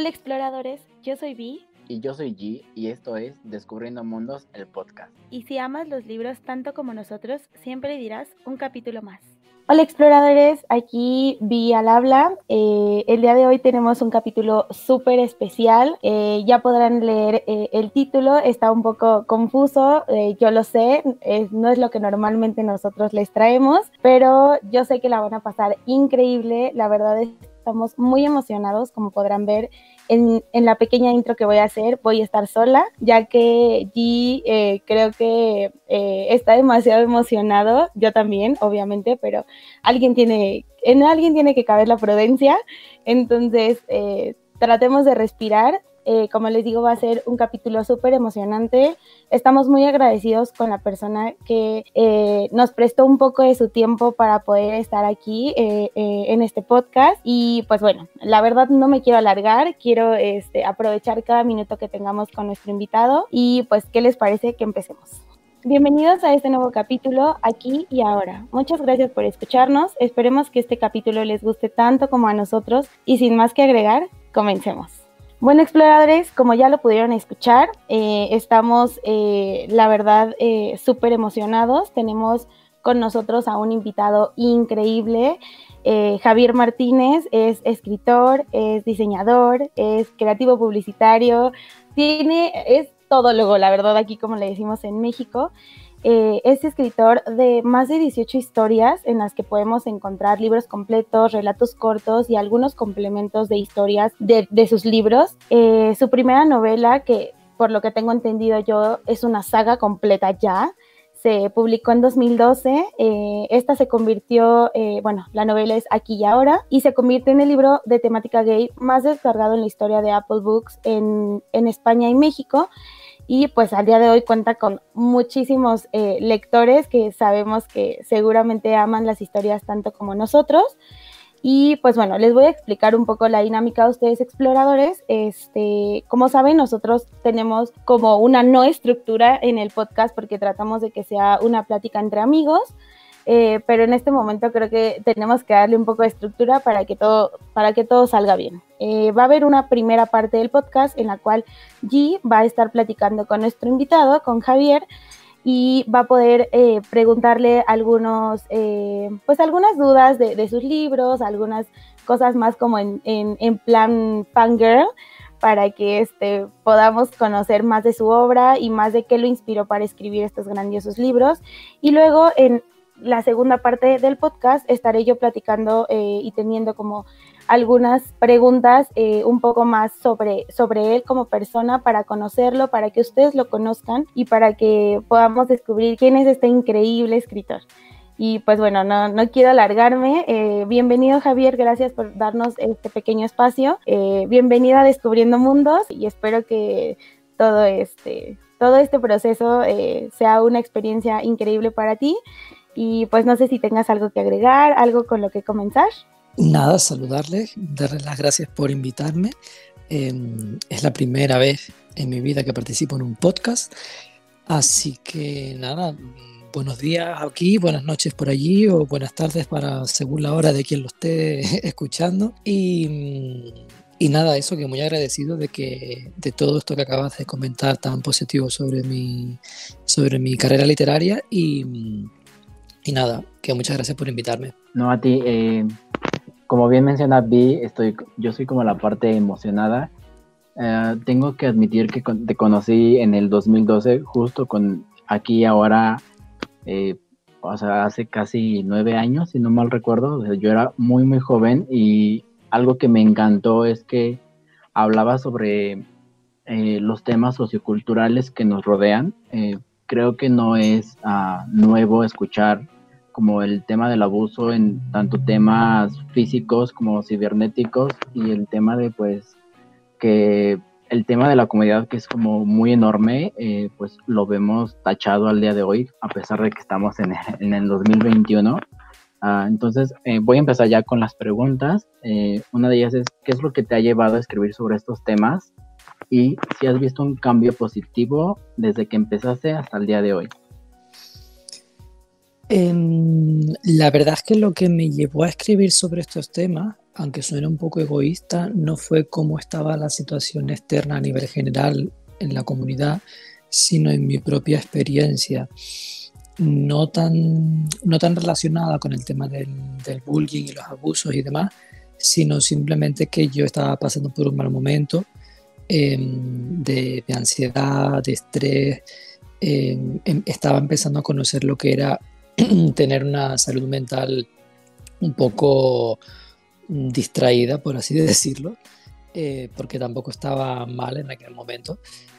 Hola exploradores, yo soy Vi. Y yo soy G, y esto es Descubriendo Mundos, el podcast. Y si amas los libros tanto como nosotros, siempre dirás un capítulo más. Hola exploradores, aquí Vi al habla. El día de hoy tenemos un capítulo súper especial. Ya podrán leer el título, está un poco confuso, yo lo sé, no es lo que normalmente nosotros les traemos, pero yo sé que la van a pasar increíble. La verdad es que estamos muy emocionados, como podrán ver. En la pequeña intro que voy a hacer voy a estar sola, ya que G creo que está demasiado emocionado, yo también, obviamente, pero en alguien tiene que caber la prudencia, entonces tratemos de respirar. Como les digo, va a ser un capítulo súper emocionante. Estamos muy agradecidos con la persona que nos prestó un poco de su tiempo para poder estar aquí en este podcast. Y pues bueno, la verdad no me quiero alargar, quiero aprovechar cada minuto que tengamos con nuestro invitado. Y pues, ¿qué les parece que empecemos? Bienvenidos a este nuevo capítulo, Aquí y Ahora. Muchas gracias por escucharnos. Esperemos que este capítulo les guste tanto como a nosotros. Y sin más que agregar, comencemos. Bueno, exploradores, como ya lo pudieron escuchar, estamos, la verdad, súper emocionados. Tenemos con nosotros a un invitado increíble. Javier Martínez es escritor, es diseñador, es creativo publicitario, es todólogo, la verdad, aquí como le decimos en México. Es escritor de más de 18 historias en las que podemos encontrar libros completos, relatos cortos y algunos complementos de historias de sus libros. Su primera novela, que por lo que tengo entendido yo, es una saga completa ya, se publicó en 2012, esta se convirtió, la novela es Aquí y Ahora, y se convirtió en el libro de temática gay más descargado en la historia de Apple Books en España y México. Y pues al día de hoy cuenta con muchísimos lectores que sabemos que seguramente aman las historias tanto como nosotros. Y pues bueno, les voy a explicar un poco la dinámica a ustedes exploradores. Como saben, nosotros tenemos como una no estructura en el podcast porque tratamos de que sea una plática entre amigos. Pero en este momento creo que tenemos que darle un poco de estructura para que todo salga bien. Va a haber una primera parte del podcast en la cual G va a estar platicando con nuestro invitado, con Javier, y va a poder preguntarle algunas dudas de sus libros, algunas cosas más como en plan fangirl, para que podamos conocer más de su obra y más de qué lo inspiró para escribir estos grandiosos libros. Y luego en la segunda parte del podcast estaré yo platicando y teniendo como algunas preguntas un poco más sobre él como persona, para conocerlo, para que ustedes lo conozcan y para que podamos descubrir quién es este increíble escritor. Y pues bueno, no quiero alargarme. Bienvenido Javier, gracias por darnos este pequeño espacio. Bienvenido a Descubriendo Mundos y espero que todo este proceso sea una experiencia increíble para ti. Y pues no sé si tengas algo que agregar, algo con lo que comenzar. Nada, saludarles, darles las gracias por invitarme. Es la primera vez en mi vida que participo en un podcast, así que nada, buenos días aquí, buenas noches por allí o buenas tardes según la hora de quien lo esté escuchando. Y nada, eso, que muy agradecido de todo esto que acabas de comentar tan positivo sobre mi carrera literaria y nada, que muchas gracias por invitarme. No, a ti, como bien menciona Vi, yo soy como la parte emocionada. Tengo que admitir que te conocí en el 2012, justo con Aquí y Ahora, hace casi 9 años, si no mal recuerdo. O sea, yo era muy, muy joven y algo que me encantó es que hablaba sobre los temas socioculturales que nos rodean. Creo que no es nuevo escuchar como el tema del abuso en tanto temas físicos como cibernéticos, y el tema de que el tema de la comunidad, que es como muy enorme, pues lo vemos tachado al día de hoy, a pesar de que estamos en el 2021. Entonces voy a empezar ya con las preguntas. Una de ellas es: ¿qué es lo que te ha llevado a escribir sobre estos temas? Y si has visto un cambio positivo desde que empezaste hasta el día de hoy. La verdad es que lo que me llevó a escribir sobre estos temas, aunque suene un poco egoísta, no fue cómo estaba la situación externa a nivel general en la comunidad, sino en mi propia experiencia, no tan relacionada con el tema del bullying y los abusos y demás, sino simplemente que yo estaba pasando por un mal momento de ansiedad, de estrés. Estaba empezando a conocer lo que era tener una salud mental un poco distraída, por así decirlo, porque tampoco estaba mal en aquel momento.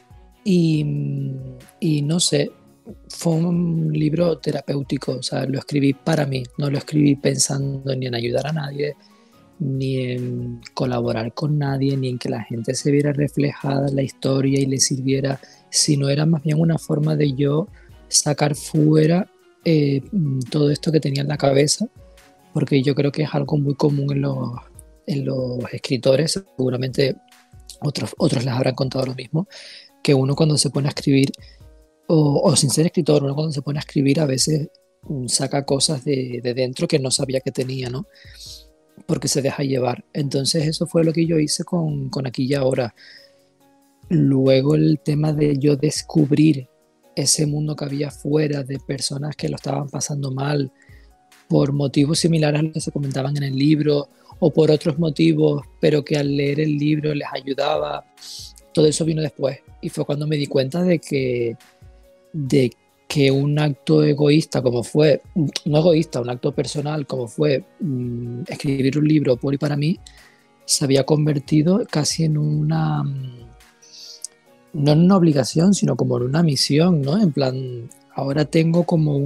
Y no sé, fue un libro terapéutico, o sea, lo escribí para mí, no lo escribí pensando ni en ayudar a nadie, ni en colaborar con nadie, ni en que la gente se viera reflejada en la historia y le sirviera, sino era más bien una forma de yo sacar fuera todo esto que tenía en la cabeza, porque yo creo que es algo muy común en los escritores, seguramente otros les habrán contado lo mismo, que uno cuando se pone a escribir, o sin ser escritor, uno cuando se pone a escribir a veces saca cosas de dentro que no sabía que tenía, ¿no? Porque se deja llevar. Entonces eso fue lo que yo hice con Aquí y Ahora. Luego el tema de yo descubrir ese mundo que había fuera de personas que lo estaban pasando mal por motivos similares a los que se comentaban en el libro o por otros motivos, pero que al leer el libro les ayudaba. Todo eso vino después y fue cuando me di cuenta de que un acto egoísta como fue, no egoísta, un acto personal como fue escribir un libro por y para mí, se había convertido casi en no en una obligación, sino como en una misión, ¿no? En plan, ahora tengo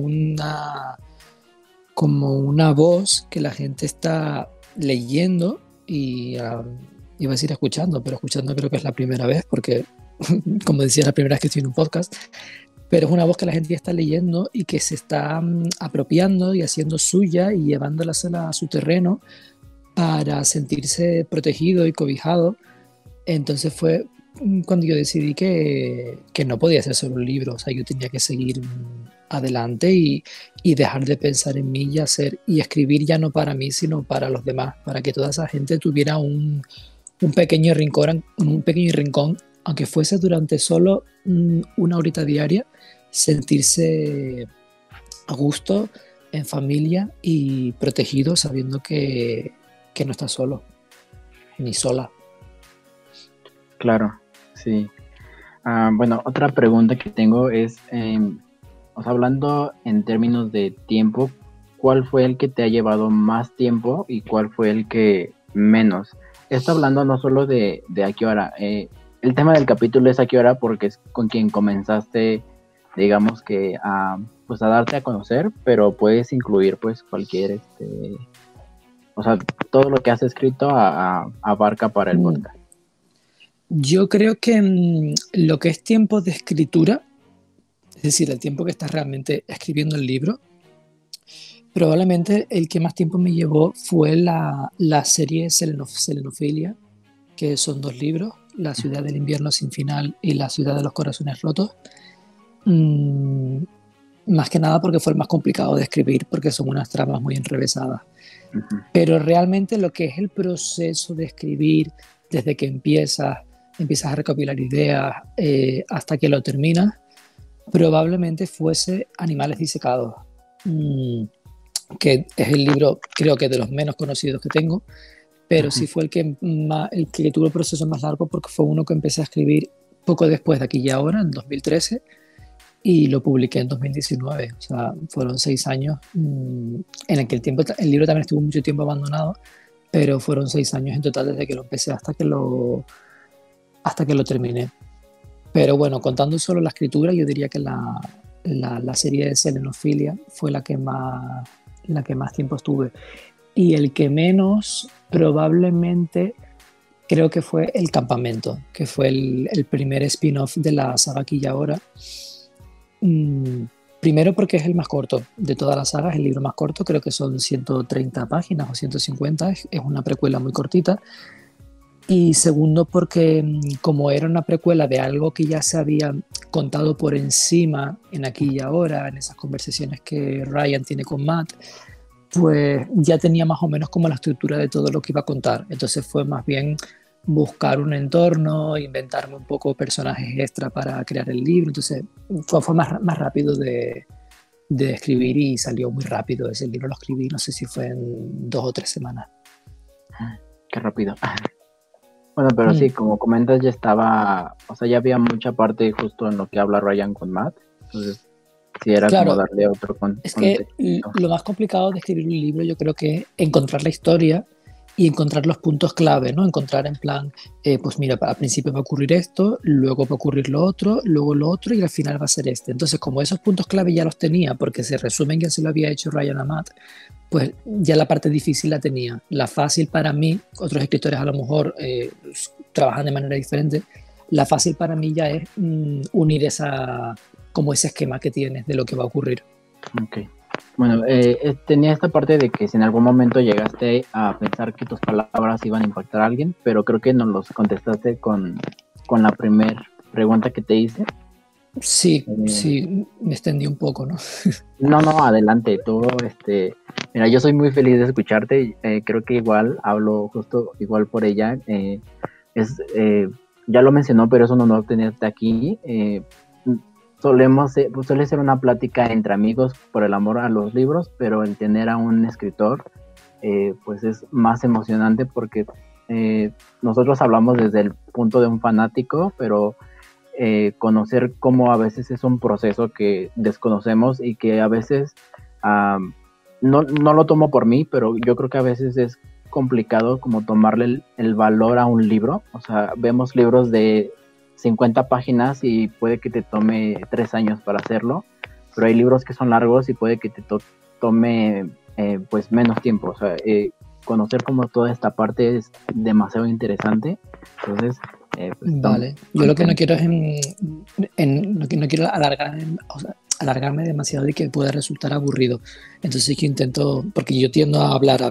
como una voz que la gente está leyendo y iba a decir escuchando, pero escuchando creo que es la primera vez, porque como decía, es la primera vez que estoy en un podcast, pero es una voz que la gente ya está leyendo y que se está apropiando y haciendo suya y llevándola a su terreno para sentirse protegido y cobijado. Entonces fue cuando yo decidí que no podía ser solo un libro, o sea, yo tenía que seguir adelante y dejar de pensar en mí y hacer y escribir ya no para mí, sino para los demás, para que toda esa gente tuviera un pequeño rincón, aunque fuese durante solo una horita diaria, sentirse a gusto, en familia y protegido, sabiendo que no está solo, ni sola. Claro, sí. Bueno, otra pregunta que tengo es, o sea, hablando en términos de tiempo, ¿cuál fue el que te ha llevado más tiempo y cuál fue el que menos? Esto hablando no solo de A Qué Hora. El tema del capítulo es A Qué Hora porque es con quien comenzaste, digamos que pues a darte a conocer, pero puedes incluir pues cualquier, o sea, todo lo que has escrito abarca para el podcast. Yo creo que lo que es tiempo de escritura, es decir, el tiempo que estás realmente escribiendo el libro, probablemente el que más tiempo me llevó fue la serie Selenofilia, que son 2 libros, La ciudad del invierno sin final y La ciudad de los corazones rotos. Más que nada porque fue el más complicado de escribir, porque son unas tramas muy enrevesadas. Uh-huh. Pero realmente lo que es el proceso de escribir, desde que empiezas a recopilar ideas hasta que lo terminas, probablemente fuese Animales disecados, que es el libro, creo que de los menos conocidos que tengo, pero sí fue el que tuvo el proceso más largo, porque fue uno que empecé a escribir poco después de Aquí y Ahora, en 2013, y lo publiqué en 2019. O sea, fueron 6 años en el que el libro también estuvo mucho tiempo abandonado, pero fueron 6 años en total desde que lo empecé hasta que lo terminé. Pero bueno, contando solo la escritura, yo diría que la serie de Selenofilia fue la que más tiempo estuve. Y el que menos, probablemente, creo que fue El Campamento, que fue el primer spin-off de la saga Aquí y Ahora. Primero porque es el más corto de todas las sagas, el libro más corto, creo que son 130 páginas o 150, es una precuela muy cortita. Y segundo, porque como era una precuela de algo que ya se había contado por encima en Aquí y Ahora, en esas conversaciones que Ryan tiene con Matt, pues ya tenía más o menos como la estructura de todo lo que iba a contar. Entonces fue más bien buscar un entorno, inventarme un poco personajes extra para crear el libro. Entonces fue más rápido de escribir y salió muy rápido. Ese libro lo escribí, no sé si fue en 2 o 3 semanas. Qué rápido. Bueno, pero sí, como comentas, ya estaba, o sea, ya había mucha parte justo en lo que habla Ryan con Matt. Entonces, sí era claro, como darle otro es que lo más complicado de escribir un libro yo creo que es encontrar la historia y encontrar los puntos clave, ¿no? Encontrar en plan, pues mira, al principio va a ocurrir esto, luego va a ocurrir lo otro, luego lo otro y al final va a ser este. Entonces, como esos puntos clave ya los tenía, porque se resumen que se lo había hecho Ryan a Matt, pues ya la parte difícil la tenía. La fácil para mí, otros escritores a lo mejor trabajan de manera diferente, la fácil para mí ya es unir como ese esquema que tienes de lo que va a ocurrir. Ok. Bueno, tenía esta parte de que si en algún momento llegaste a pensar que tus palabras iban a impactar a alguien, pero creo que nos los contestaste con la primera pregunta que te hice. Sí, sí, me extendí un poco, ¿no? No, adelante, tú, mira, yo soy muy feliz de escucharte, creo que igual, hablo justo igual por ella, ya lo mencionó, pero es un honor tenerte aquí, suele ser una plática entre amigos por el amor a los libros, pero el tener a un escritor, pues es más emocionante porque nosotros hablamos desde el punto de un fanático, pero conocer cómo a veces es un proceso que desconocemos y que a veces no lo tomo por mí, pero yo creo que a veces es complicado como tomarle el valor a un libro. O sea, vemos libros de 50 páginas y puede que te tome 3 años para hacerlo, pero hay libros que son largos y puede que te tome pues menos tiempo. O sea, conocer como toda esta parte es demasiado interesante. Entonces, pues, vale, yo lo que no quiero es no quiero alargarme demasiado y que pueda resultar aburrido. Entonces yo intento, porque yo tiendo a hablar.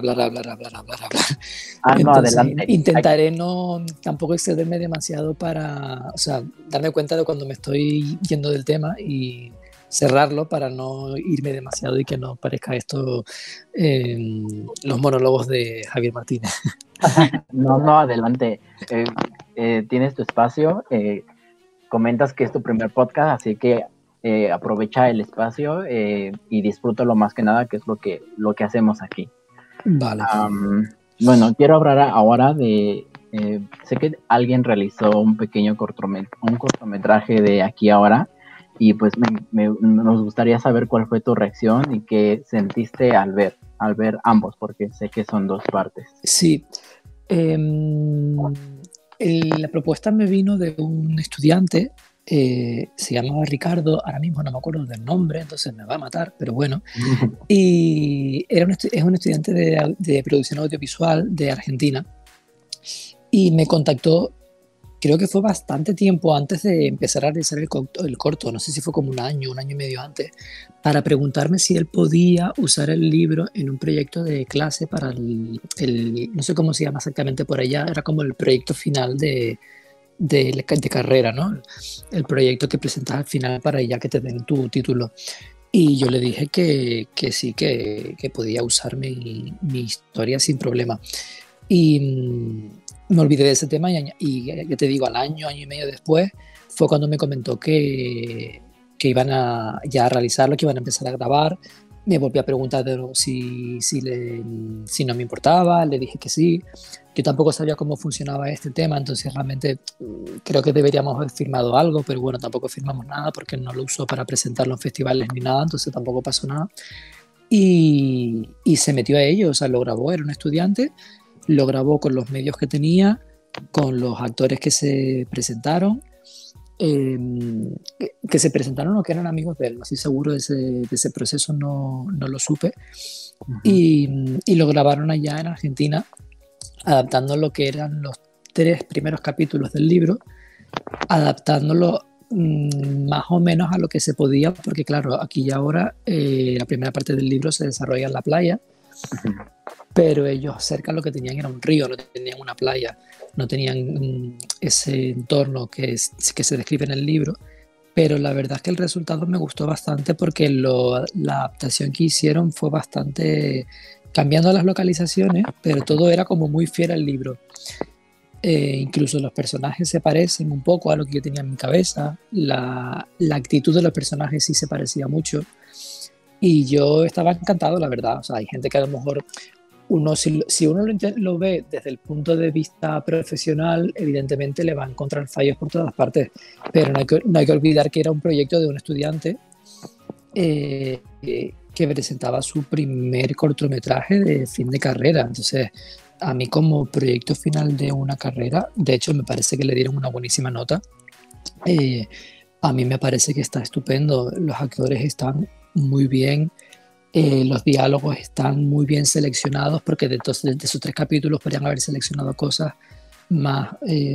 No, adelante. Intentaré no tampoco excederme demasiado para, o sea, darme cuenta de cuando me estoy yendo del tema y cerrarlo para no irme demasiado y que no parezca esto los monólogos de Javier Martínez. No, adelante. Tienes tu espacio. Comentas que es tu primer podcast, así que aprovecha el espacio y disfrútalo más que nada, que es lo que hacemos aquí. Vale. Bueno, quiero hablar ahora de... sé que alguien realizó un pequeño cortometraje de Aquí Ahora, y pues nos gustaría saber cuál fue tu reacción y qué sentiste al ver ambos, porque sé que son 2 partes. Sí. La propuesta me vino de un estudiante, se llamaba Ricardo, ahora mismo no me acuerdo del nombre, entonces me va a matar, pero bueno. Y es un estudiante de producción audiovisual de Argentina y me contactó, creo que fue bastante tiempo antes de empezar a realizar el corto, no sé si fue como un año y medio antes, para preguntarme si él podía usar el libro en un proyecto de clase para no sé cómo se llama exactamente por allá, era como el proyecto final de carrera, ¿no? El proyecto que presentas al final para ya que te den tu título. Y yo le dije que sí, que podía usar mi historia sin problema. Y me olvidé de ese tema y ya te digo, al año y medio después fue cuando me comentó que iban ya a realizarlo, que iban a empezar a grabar. Me volví a preguntar de nuevo si no me importaba, le dije que sí. Yo tampoco sabía cómo funcionaba este tema, entonces realmente creo que deberíamos haber firmado algo, pero bueno, tampoco firmamos nada porque no lo usó para presentarlo en festivales ni nada, entonces tampoco pasó nada. Y se metió a ello, o sea, lo grabó, era un estudiante, lo grabó con los medios que tenía, con los actores que se presentaron, que se presentaron o que eran amigos de él, no estoy seguro de ese proceso, no lo supe. Uh-huh. Y lo grabaron allá en Argentina, adaptando lo que eran los 3 primeros capítulos del libro, adaptándolo más o menos a lo que se podía, porque claro, Aquí y Ahora la primera parte del libro se desarrolla en la playa, uh-huh. Pero ellos cerca lo que tenían era un río, no tenían una playa. no tenían ese entorno que se describe en el libro, pero la verdad es que el resultado me gustó bastante porque la adaptación que hicieron fue bastante cambiando las localizaciones, pero todo era como muy fiel al libro. Incluso los personajes se parecen un poco a lo que yo tenía en mi cabeza, la actitud de los personajes sí se parecía mucho y yo estaba encantado, la verdad. O sea, hay gente que a lo mejor si uno lo ve desde el punto de vista profesional, evidentemente le va a encontrar fallos por todas partes, pero no hay que olvidar que era un proyecto de un estudiante que presentaba su primer cortometraje de fin de carrera. Entonces, a mí como proyecto final de una carrera, de hecho me parece que le dieron una buenísima nota. A mí me parece que está estupendo, los actores están muy bien, los diálogos están muy bien seleccionados, porque de esos 3 capítulos podrían haber seleccionado cosas más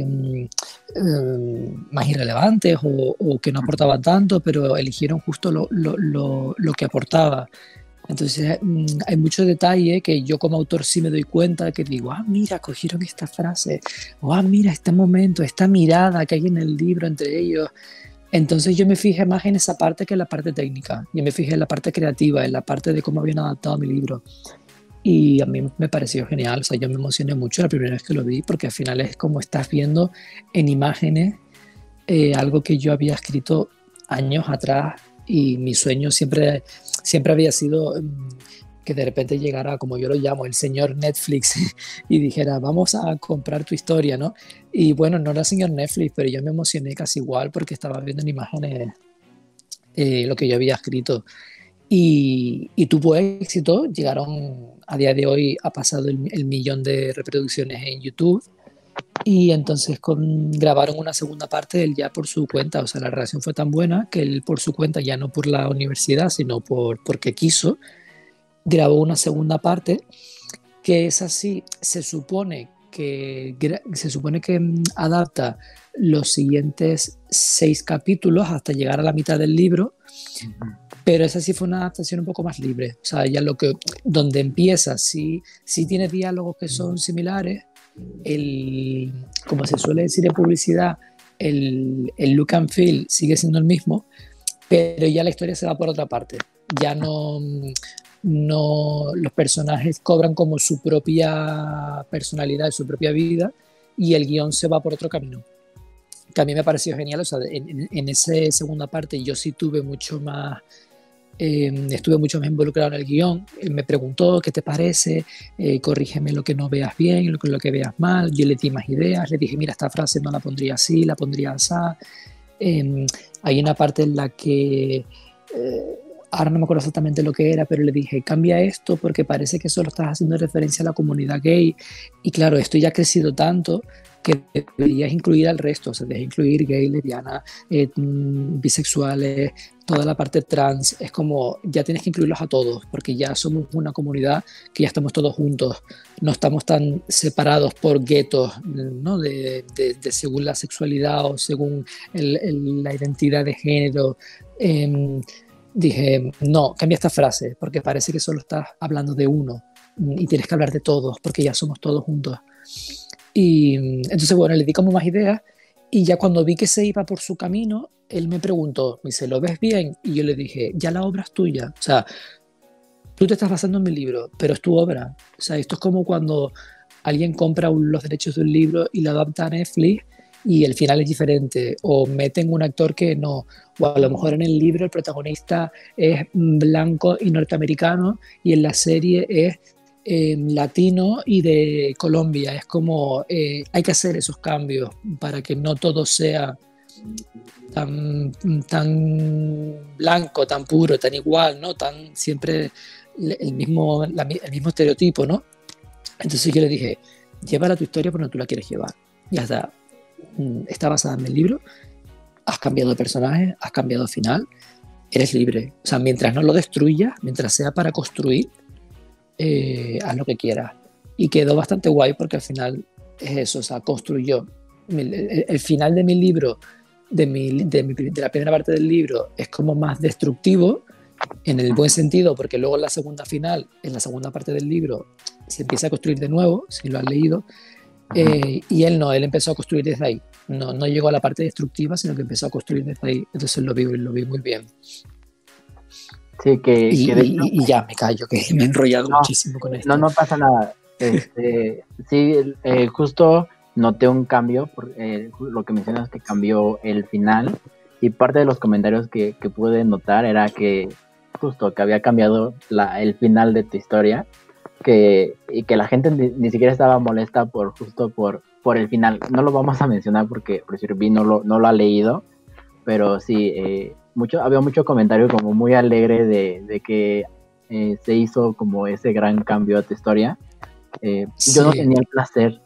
irrelevantes o que no aportaban tanto, pero eligieron justo lo que aportaba. Entonces hay mucho detalle que yo como autor sí me doy cuenta, que digo, mira, cogieron esta frase, o mira este momento, esta mirada que hay en el libro entre ellos. Entonces yo me fijé más en esa parte que en la parte técnica. Yo me fijé en la parte creativa, en la parte de cómo habían adaptado mi libro. Y a mí me pareció genial. O sea, yo me emocioné mucho la primera vez que lo vi, porque al final es como estás viendo en imágenes algo que yo había escrito años atrás, y mi sueño siempre había sido que de repente llegara, como yo lo llamo, el señor Netflix y dijera, vamos a comprar tu historia, ¿no? Y bueno, no era el señor Netflix, pero yo me emocioné casi igual porque estaba viendo en imágenes lo que yo había escrito. Y tuvo éxito, llegaron a día de hoy, ha pasado el 1.000.000 de reproducciones en YouTube. Y entonces grabaron una segunda parte él ya por su cuenta. O sea, la relación fue tan buena que él por su cuenta, ya no por la universidad, sino porque quiso, grabó una segunda parte, que es así, se supone que adapta los siguientes 6 capítulos hasta llegar a la mitad del libro, pero esa sí fue una adaptación un poco más libre. O sea, ya donde empieza, sí tiene diálogos que son similares, como se suele decir en publicidad, el look and feel sigue siendo el mismo, pero ya la historia se va por otra parte. Ya no los personajes cobran como su propia personalidad, su propia vida, y el guión se va por otro camino, que a mí me pareció genial. O sea, en esa segunda parte yo sí tuve mucho más, estuve mucho más involucrado en el guión. Él me preguntó, ¿qué te parece? Corrígeme lo que no veas bien, lo que veas mal. Yo le di más ideas, le dije, mira, esta frase no la pondría así, la pondría así. Hay una parte en la que ahora no me acuerdo exactamente lo que era, pero le dije, cambia esto porque parece que solo estás haciendo referencia a la comunidad gay, y claro, esto ya ha crecido tanto que deberías incluir al resto. O sea, deberías incluir gay, lesbiana, bisexuales, toda la parte trans. Es como, ya tienes que incluirlos a todos, porque ya somos una comunidad que ya estamos todos juntos, no estamos tan separados por guetos, ¿no? de según la sexualidad o según la identidad de género. Dije, no, cambia esta frase, porque parece que solo estás hablando de uno y tienes que hablar de todos, porque ya somos todos juntos. Y entonces, bueno, le di como más ideas, y ya cuando vi que se iba por su camino, él me preguntó, me dice, ¿lo ves bien? Y yo le dije, ya la obra es tuya. O sea, tú te estás basando en mi libro, pero es tu obra. O sea, esto es como cuando alguien compra los derechos de un libro y lo adapta a Netflix, y el final es diferente, o meten un actor que no, o a lo mejor en el libro el protagonista es blanco y norteamericano y en la serie es latino y de Colombia. Es como, hay que hacer esos cambios para que no todo sea tan blanco, tan puro, tan igual, ¿no? Tan siempre el mismo estereotipo, ¿no? Entonces yo le dije, llévala tu historia por donde tú la quieres llevar. Ya está basada en el libro, has cambiado de personaje, has cambiado de final, eres libre. O sea, mientras no lo destruyas, mientras sea para construir, haz lo que quieras. Y quedó bastante guay porque al final es eso, o sea, construyó. El final de mi libro, de la primera parte del libro, es como más destructivo, en el buen sentido, porque luego en la segunda final, en la segunda parte del libro, se empieza a construir de nuevo, si lo has leído. Y él no, él empezó a construir desde ahí. No llegó a la parte destructiva, sino que empezó a construir desde ahí. Entonces lo vi muy bien. Sí, que de hecho, Y ya me callo, que me he enrollado muchísimo con esto. No pasa nada. Sí, justo noté un cambio, lo que mencionas que cambió el final, y parte de los comentarios que pude notar era que justo que había cambiado el final de tu historia, y que la gente ni siquiera estaba molesta justo por el final. No lo vamos a mencionar porque Sirvi no lo ha leído, pero sí, había mucho comentario como muy alegre de que se hizo como ese gran cambio a tu historia. Sí. Yo no tenía el placer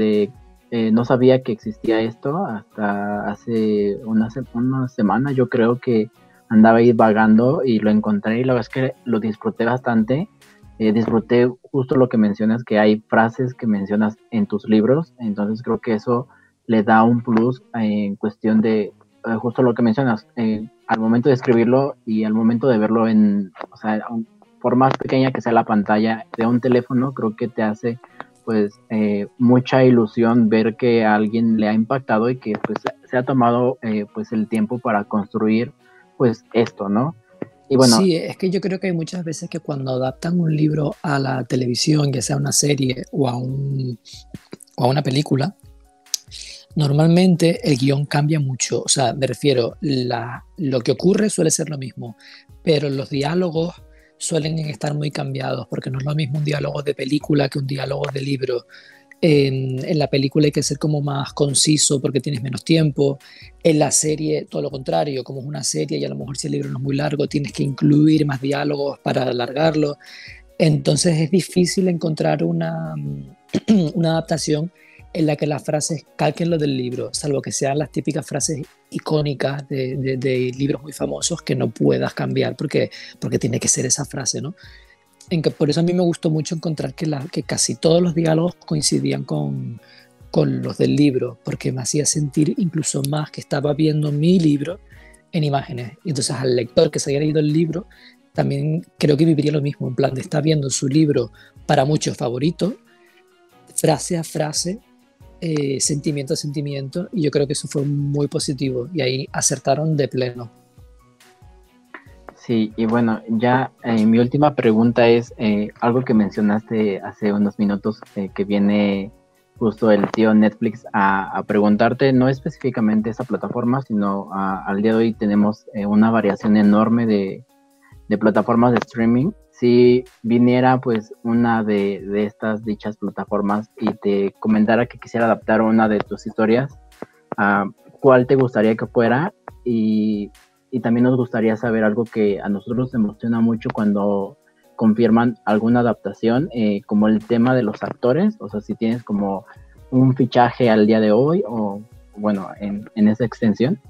no sabía que existía esto hasta hace una semana. Yo creo que andaba ahí vagando y lo encontré, y la verdad es que lo disfruté bastante. Disfruté justo lo que mencionas, que hay frases que mencionas en tus libros, entonces creo que eso le da un plus en cuestión de justo lo que mencionas, al momento de escribirlo y al momento de verlo o sea, por más pequeña que sea la pantalla de un teléfono, creo que te hace pues mucha ilusión ver que a alguien le ha impactado y que pues se ha tomado pues el tiempo para construir pues esto, ¿no? Y bueno, sí, es que yo creo que hay muchas veces que cuando adaptan un libro a la televisión, ya sea una serie o a una película, normalmente el guión cambia mucho. O sea, me refiero, lo que ocurre suele ser lo mismo, pero los diálogos suelen estar muy cambiados, porque no es lo mismo un diálogo de película que un diálogo de libro. En la película hay que ser como más conciso porque tienes menos tiempo. En la serie, todo lo contrario, como es una serie y a lo mejor si el libro no es muy largo, tienes que incluir más diálogos para alargarlo. Entonces es difícil encontrar una adaptación en la que las frases calquen lo del libro, salvo que sean las típicas frases icónicas de libros muy famosos que no puedas cambiar porque tiene que ser esa frase, ¿no? Por eso a mí me gustó mucho encontrar que casi todos los diálogos coincidían con los del libro, porque me hacía sentir incluso más que estaba viendo mi libro en imágenes. Y entonces al lector que se haya leído el libro, también creo que viviría lo mismo, en plan de estar viendo su libro para muchos favorito, frase a frase, sentimiento a sentimiento, y yo creo que eso fue muy positivo, y ahí acertaron de pleno. Sí, y bueno, ya mi última pregunta es algo que mencionaste hace unos minutos, que viene justo el tío Netflix a preguntarte, no específicamente esa plataforma, sino al día de hoy tenemos una variación enorme de plataformas de streaming. Si viniera pues una de estas dichas plataformas y te comentara que quisiera adaptar una de tus historias, ¿cuál te gustaría que fuera? Y también nos gustaría saber algo que a nosotros nos emociona mucho cuando confirman alguna adaptación, como el tema de los actores, o sea, si tienes como un fichaje al día de hoy o bueno, en esa extensión.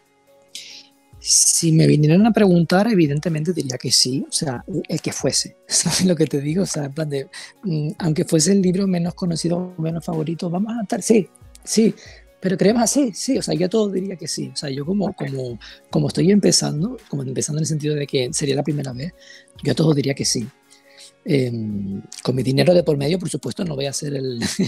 Si me vinieran a preguntar, evidentemente diría que sí, o sea, el que fuese, ¿sabes lo que te digo? O sea, en plan de, aunque fuese el libro menos conocido, menos favorito, vamos a adaptar, sí, pero creemos así, sí, o sea, yo todo diría que sí, o sea, yo como estoy empezando, como empezando en el sentido de que sería la primera vez, yo todo diría que sí. Con mi dinero de por medio, por supuesto, no voy a ser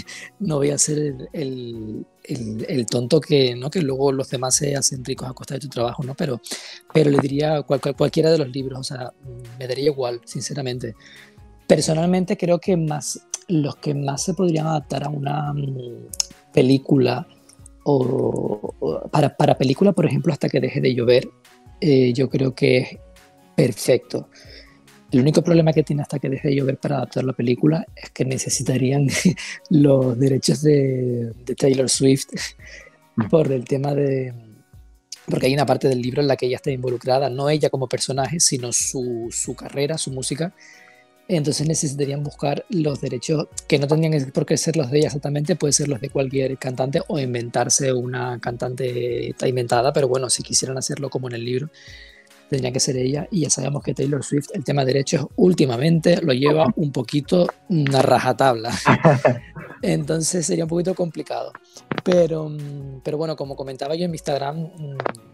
el tonto ¿no? Que luego los demás se hacen ricos a costa de tu trabajo, ¿no? Pero le diría cualquiera de los libros, o sea, me daría igual, sinceramente. Personalmente creo que los que más se podrían adaptar a una película o para película, por ejemplo, Hasta que deje de llover, yo creo que es perfecto. El único problema que tiene Hasta que deje de llover para adaptar la película es que necesitarían los derechos de Taylor Swift por el tema porque hay una parte del libro en la que ella está involucrada, no ella como personaje, sino su carrera, su música. Entonces necesitarían buscar los derechos que no tendrían por qué ser los de ella exactamente, puede ser los de cualquier cantante o inventarse una cantante inventada, pero bueno, si quisieran hacerlo como en el libro, tendría que ser ella, y ya sabemos que Taylor Swift el tema de derechos últimamente lo lleva un poquito a rajatabla. Entonces sería un poquito complicado. Pero bueno, como comentaba yo en mi Instagram,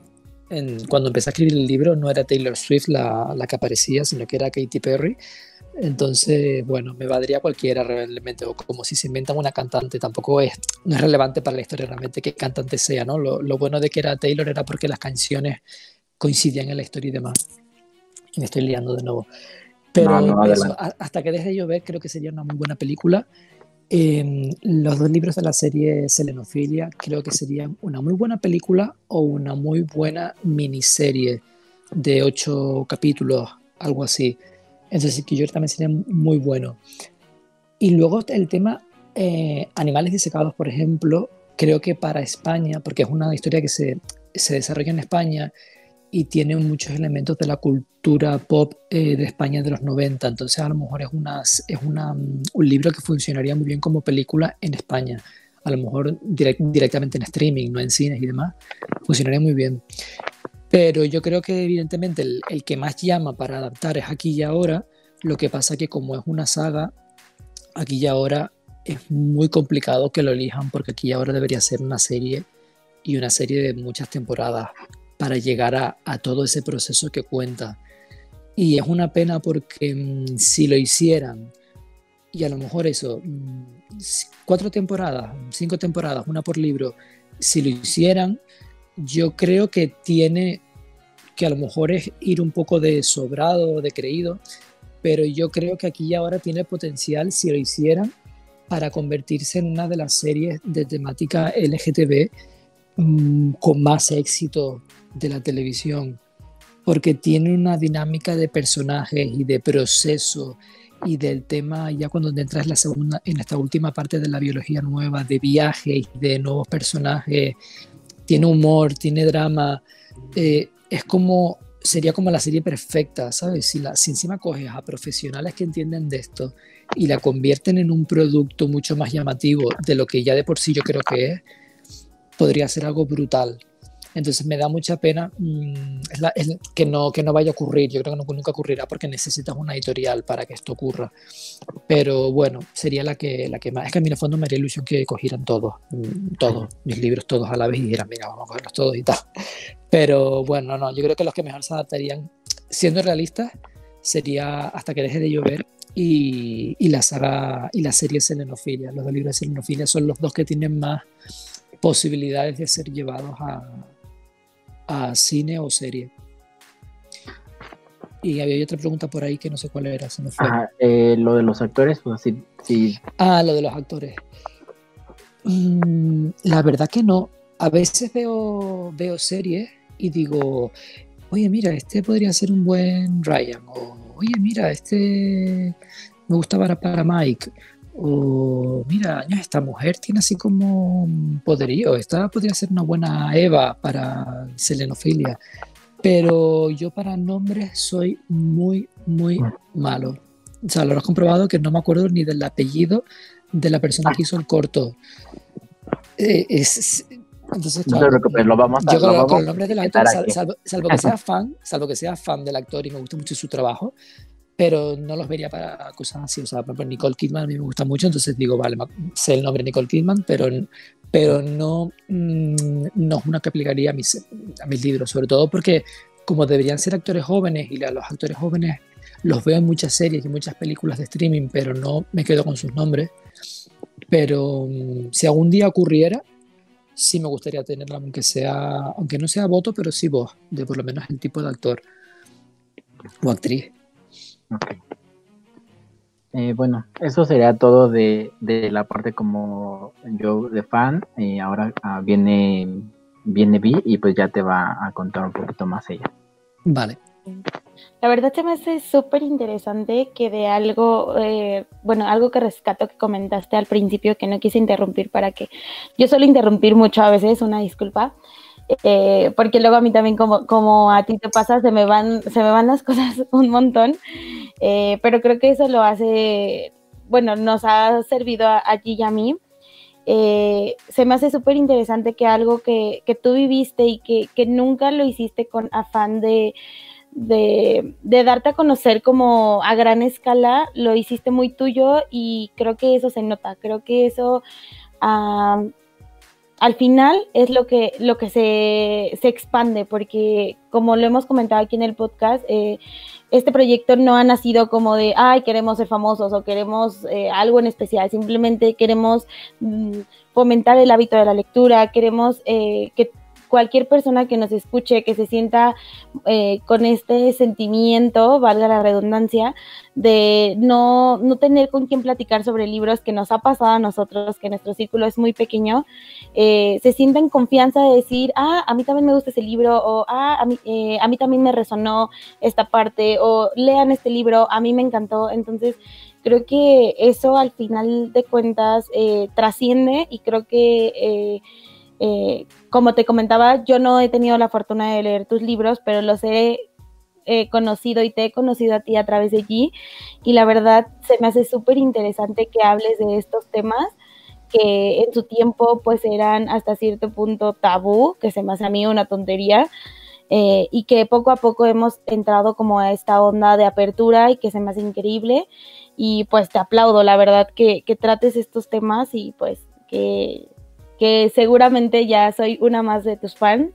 cuando empecé a escribir el libro no era Taylor Swift la que aparecía, sino que era Katy Perry. Entonces, bueno, me valdría cualquiera realmente, o como si se inventan una cantante, tampoco no es relevante para la historia realmente qué cantante sea, ¿no? Lo bueno de que era Taylor era porque las canciones coincidían en la historia y demás. Y me estoy liando de nuevo. No, Pero no, eso, adelante. hasta que deje de llover, creo que sería una muy buena película. Los dos libros de la serie Selenofilia creo que serían una muy buena película o una muy buena miniserie de 8 capítulos, algo así. Entonces, que yo también sería muy bueno. Y luego el tema animales disecados, por ejemplo, creo que para España, porque es una historia que se desarrolla en España y tiene muchos elementos de la cultura pop de España de los 90. Entonces a lo mejor un libro que funcionaría muy bien como película en España. A lo mejor directamente en streaming, no en cines y demás. Funcionaría muy bien. Pero yo creo que evidentemente el que más llama para adaptar es Aquí y Ahora. Lo que pasa que como es una saga, Aquí y Ahora es muy complicado que lo elijan porque Aquí y Ahora debería ser una serie y una serie de muchas temporadas para llegar a todo ese proceso que cuenta. Y es una pena porque si lo hicieran, y a lo mejor eso, 4 temporadas, 5 temporadas, una por libro, si lo hicieran, yo creo que tiene que a lo mejor es ir un poco de sobrado, de creído, pero yo creo que Aquí y Ahora tiene potencial, si lo hicieran, para convertirse en una de las series de temática LGTB con más éxito de la televisión, porque tiene una dinámica de personajes y de proceso y del tema, ya cuando entras en esta última parte de la biología nueva, de viajes, de nuevos personajes, tiene humor, tiene drama, sería como la serie perfecta, ¿sabes? Si encima coges a profesionales que entienden de esto y la convierten en un producto mucho más llamativo de lo que ya de por sí yo creo que es, podría ser algo brutal. Entonces me da mucha pena que no vaya a ocurrir. Yo creo que nunca ocurrirá porque necesitas una editorial para que esto ocurra. Pero bueno, sería la que más. Es que a mí en el fondo me haría ilusión que cogieran todos mis libros, todos a la vez y dijeran, venga, vamos a cogerlos todos y tal. Pero bueno, no, yo creo que los que mejor se adaptarían, siendo realistas, sería Hasta que deje de llover y la saga y la serie Selenofilia. Los dos libros de Selenofilia son los dos que tienen más posibilidades de ser llevados a cine o serie. Y había otra pregunta por ahí que no sé cuál era, se me fue. Ajá, lo de los actores, pues sí, sí. Lo de los actores. La verdad que no. A veces veo series y digo, oye, mira, este podría ser un buen Ryan. O, oye, mira, este me gusta para Mike. O, mira, esta mujer tiene así como poderío. Esta podría ser una buena Eva para Selenofilia. Pero yo para nombres soy muy, muy malo. O sea, lo has comprobado que no me acuerdo ni del apellido de la persona que hizo el corto. Entonces, No claro, te preocupes, yo lo con vamos el nombre a del actor, etiquetar aquí. salvo que sea fan del actor y me gusta mucho su trabajo, pero no los vería para cosas así. O sea, por ejemplo, Nicole Kidman a mí me gusta mucho, entonces digo, vale, sé el nombre de Nicole Kidman, pero no, no es una que aplicaría a mis libros, sobre todo porque como deberían ser actores jóvenes y a los actores jóvenes los veo en muchas series y muchas películas de streaming, pero no me quedo con sus nombres. Pero si algún día ocurriera, sí me gustaría tenerla, aunque no sea voto, pero sí voz, de por lo menos el tipo de actor o actriz. Okay. Bueno, eso sería todo de la parte como yo de fan. Ahora viene Vi y pues ya te va a contar un poquito más ella. Vale. La verdad se me hace súper interesante que de algo, algo que rescato que comentaste al principio, que no quise interrumpir para que, yo suelo interrumpir mucho a veces, una disculpa, porque luego a mí también como a ti te pasa, se me van las cosas un montón, pero creo que eso lo hace, nos ha servido a ti y a mí. Se me hace súper interesante que algo que tú viviste y que nunca lo hiciste con afán de darte a conocer como a gran escala, lo hiciste muy tuyo y creo que eso se nota, creo que eso a al final es lo que se expande, porque como lo hemos comentado aquí en el podcast, este proyecto no ha nacido como de, ay, queremos ser famosos o queremos algo en especial, simplemente queremos fomentar el hábito de la lectura, queremos que cualquier persona que nos escuche, que se sienta con este sentimiento, valga la redundancia, de no tener con quién platicar sobre libros, que nos ha pasado a nosotros, que nuestro círculo es muy pequeño, se sienta en confianza de decir, a mí también me gusta ese libro, o a mí también me resonó esta parte, o lean este libro, a mí me encantó. Entonces creo que eso al final de cuentas trasciende, y creo que como te comentaba, yo no he tenido la fortuna de leer tus libros, pero los he conocido y te he conocido a ti a través de allí, y la verdad se me hace súper interesante que hables de estos temas que en su tiempo pues eran hasta cierto punto tabú, que se me hace a mí una tontería, y que poco a poco hemos entrado como a esta onda de apertura, y que se me hace increíble, y pues te aplaudo, la verdad, que trates estos temas, y pues que seguramente ya soy una más de tus fans,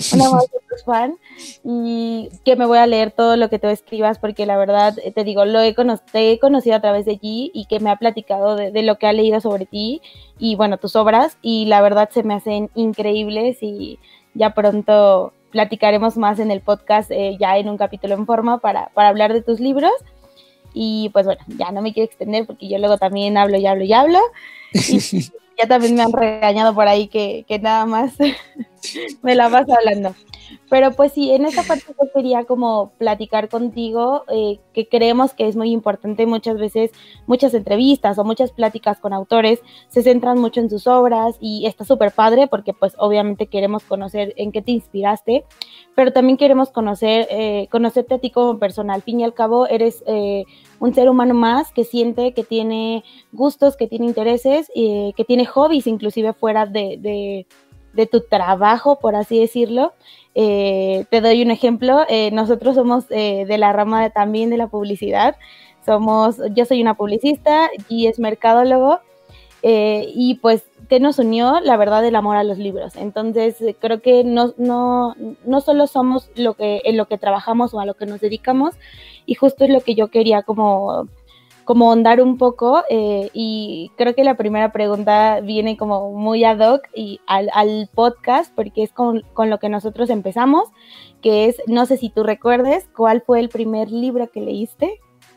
y que me voy a leer todo lo que tú escribas, porque la verdad, te digo, te he conocido a través de allí, y que me ha platicado de lo que ha leído sobre ti, y bueno, tus obras, y la verdad se me hacen increíbles, y ya pronto platicaremos más en el podcast, ya en un capítulo en forma para hablar de tus libros. Y pues bueno, ya no me quiero extender, porque yo luego también hablo y hablo y hablo, y ya también me han regañado por ahí que nada más me la vas hablando. Pero pues sí, en esta parte yo quería como platicar contigo, que creemos que es muy importante. Muchas veces, muchas entrevistas o muchas pláticas con autores se centran mucho en sus obras, y está súper padre, porque pues obviamente queremos conocer en qué te inspiraste, pero también queremos conocerte a ti como persona. Al fin y al cabo eres un ser humano más, que siente, que tiene gustos, que tiene intereses, que tiene hobbies inclusive fuera de tu trabajo, por así decirlo. Te doy un ejemplo. Nosotros somos de la rama también de la publicidad. Yo soy una publicista y es mercadólogo, y pues, ¿qué nos unió? La verdad, el amor a los libros. Entonces creo que no solo somos en lo que trabajamos o a lo que nos dedicamos, y justo es lo que yo quería como ahondar un poco, y creo que la primera pregunta viene como muy ad hoc y al podcast, porque es con lo que nosotros empezamos, que es, no sé si tú recuerdes, ¿cuál fue el primer libro que leíste?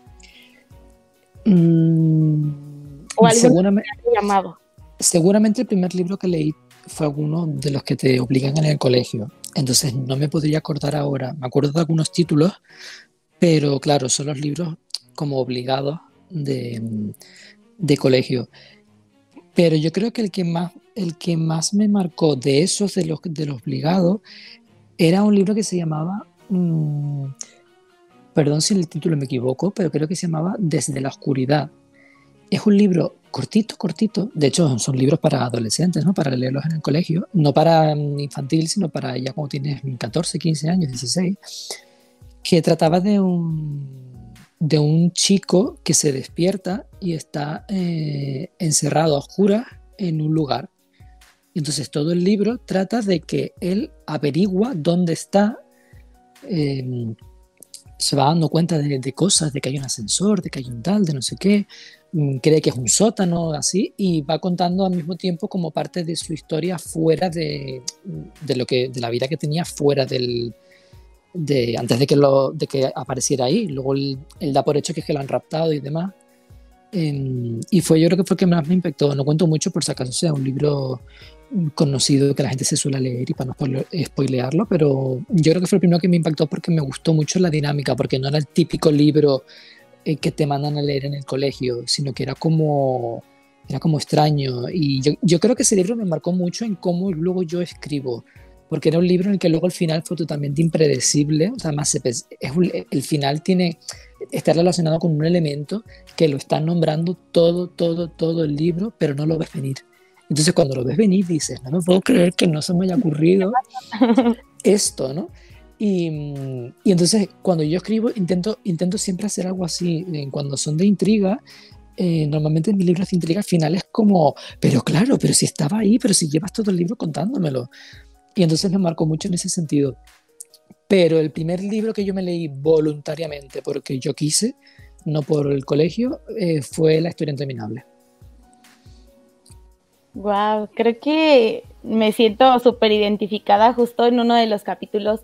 ¿O seguramente, seguramente el primer libro que leí fue alguno de los que te obligan en el colegio, entonces no me podría acordar ahora. Me acuerdo de algunos títulos, pero claro, son los libros como obligados de colegio. Pero yo creo que el que más me marcó de esos, de los obligados, era un libro que se llamaba, perdón si el título me equivoco, pero creo que se llamaba Desde la oscuridad. Es un libro cortito, de hecho son libros para adolescentes, ¿no? Para leerlos en el colegio, no para infantil, sino para ya cuando tienes 14, 15 años, 16, que trataba de un chico que se despierta y está encerrado a oscuras en un lugar. Entonces todo el libro trata de que él averigua dónde está, se va dando cuenta de cosas, de que hay un ascensor, de que hay un tal, de no sé qué, cree que es un sótano, así, y va contando al mismo tiempo como parte de su historia fuera de la vida que tenía fuera antes de que apareciera ahí. Luego él da por hecho que es que lo han raptado y demás. Y yo creo que fue el que más me impactó. No cuento mucho por si acaso sea un libro conocido que la gente se suele leer y para no spoilearlo, pero yo creo que fue el primero que me impactó porque me gustó mucho la dinámica, porque no era el típico libro que te mandan a leer en el colegio, sino que era como extraño. Y yo creo que ese libro me marcó mucho en cómo luego yo escribo, porque era un libro en el que luego el final fue totalmente impredecible. O sea, además el final está relacionado con un elemento que lo está nombrando todo el libro, pero no lo ves venir. Entonces cuando lo ves venir dices, no me puedo creer que no se me haya ocurrido esto, ¿no? Y entonces cuando yo escribo intento siempre hacer algo así. Cuando son de intriga, normalmente en mis libros de intriga al final es como, pero claro, pero si estaba ahí, pero si llevas todo el libro contándomelo. Y entonces me marcó mucho en ese sentido. Pero el primer libro que yo me leí voluntariamente porque yo quise, no por el colegio, fue La historia interminable. Wow, creo que me siento súper identificada justo en uno de los capítulos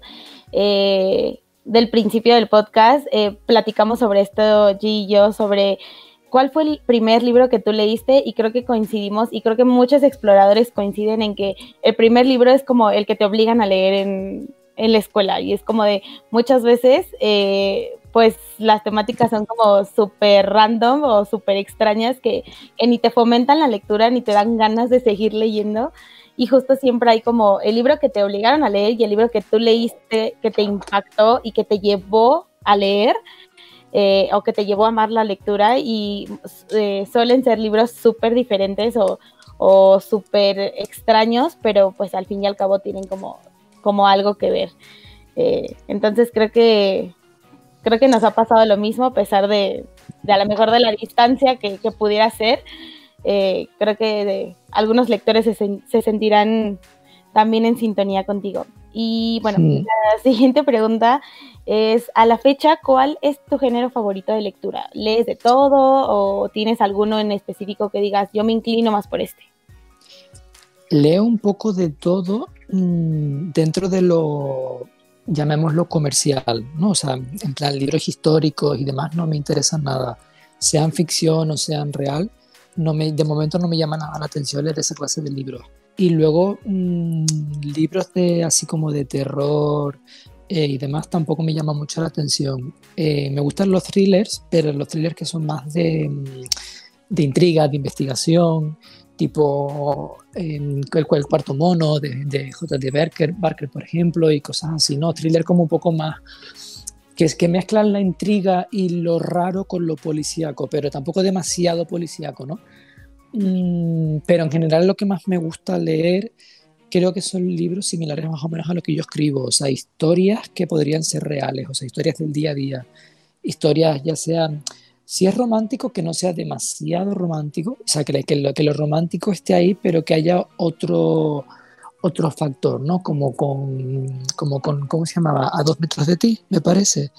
del principio del podcast. Platicamos sobre esto, G y yo, sobre cuál fue el primer libro que tú leíste, y creo que coincidimos, y creo que muchos exploradores coinciden en que el primer libro es como el que te obligan a leer en la escuela, y es como de muchas veces pues las temáticas son como súper random o súper extrañas que ni te fomentan la lectura ni te dan ganas de seguir leyendo, y justo siempre hay como el libro que te obligaron a leer y el libro que tú leíste que te impactó y que te llevó a leer, o que te llevó a amar la lectura, y suelen ser libros súper diferentes o súper extraños, pero pues al fin y al cabo tienen como algo que ver. Entonces creo que nos ha pasado lo mismo, a pesar de a lo mejor de la distancia que pudiera ser. Creo que algunos lectores se sentirán también en sintonía contigo. Y bueno, la siguiente pregunta es, a la fecha, ¿cuál es tu género favorito de lectura? ¿Lees de todo o tienes alguno en específico que digas, yo me inclino más por este? Leo un poco de todo dentro de lo, llamémoslo comercial, ¿no? O sea, en plan libros históricos y demás no me interesan nada, sean ficción o sean real, de momento no me llama nada la atención leer esa clase de libros. Y luego libros así como de terror y demás tampoco me llama mucho la atención. Me gustan los thrillers, pero los thrillers que son más de intriga, de investigación, tipo el cuarto mono de J.D. Barker, por ejemplo, y cosas así, ¿no? Thriller como un poco más, que mezclan la intriga y lo raro con lo policíaco, pero tampoco demasiado policíaco, ¿no? Pero en general lo que más me gusta leer creo que son libros similares más o menos a lo que yo escribo, o sea, historias que podrían ser reales, o sea, historias del día a día, historias ya sean, si es romántico, que no sea demasiado romántico, o sea, que lo romántico esté ahí, pero que haya otro factor, ¿no? Como con, ¿cómo se llamaba? A 2 metros de ti, me parece.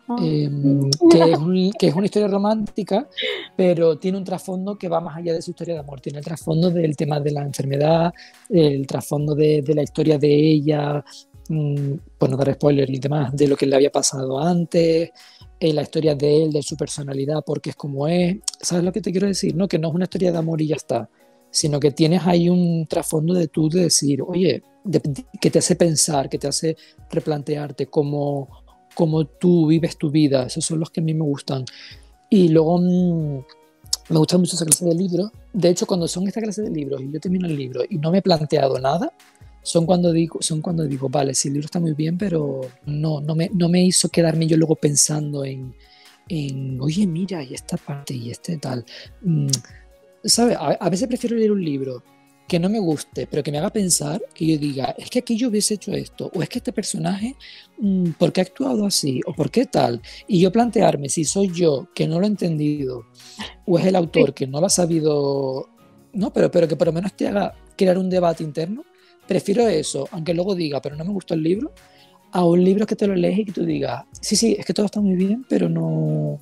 Que es una historia romántica, pero tiene un trasfondo que va más allá de su historia de amor. Tiene el trasfondo del tema de la enfermedad, el trasfondo de la historia de ella, bueno, dar spoiler y demás, de lo que le había pasado antes, la historia de él, de su personalidad, porque es como es. ¿Sabes lo que te quiero decir? ¿No? Que no es una historia de amor y ya está, sino que tienes ahí un trasfondo de tú de decir, oye, que te hace pensar, que te hace replantearte cómo tú vives tu vida. Esos son los que a mí me gustan. Y luego me gusta mucho esa clase de libros. De hecho, cuando son esta clase de libros y yo termino el libro y no me he planteado nada, son cuando digo, vale, sí, el libro está muy bien, pero no me hizo quedarme yo luego pensando en oye, mira, y esta parte y este tal. ¿Sabes? A veces prefiero leer un libro que no me guste, pero que me haga pensar, que yo diga, es que aquí yo hubiese hecho esto, o es que este personaje, ¿por qué ha actuado así? O ¿por qué tal? Y yo plantearme si soy yo que no lo he entendido, o es el autor que no lo ha sabido, no, pero que por lo menos te haga crear un debate interno. Prefiero eso, aunque luego diga, pero no me gustó el libro, a un libro que te lo lees y que tú digas, sí, es que todo está muy bien, pero no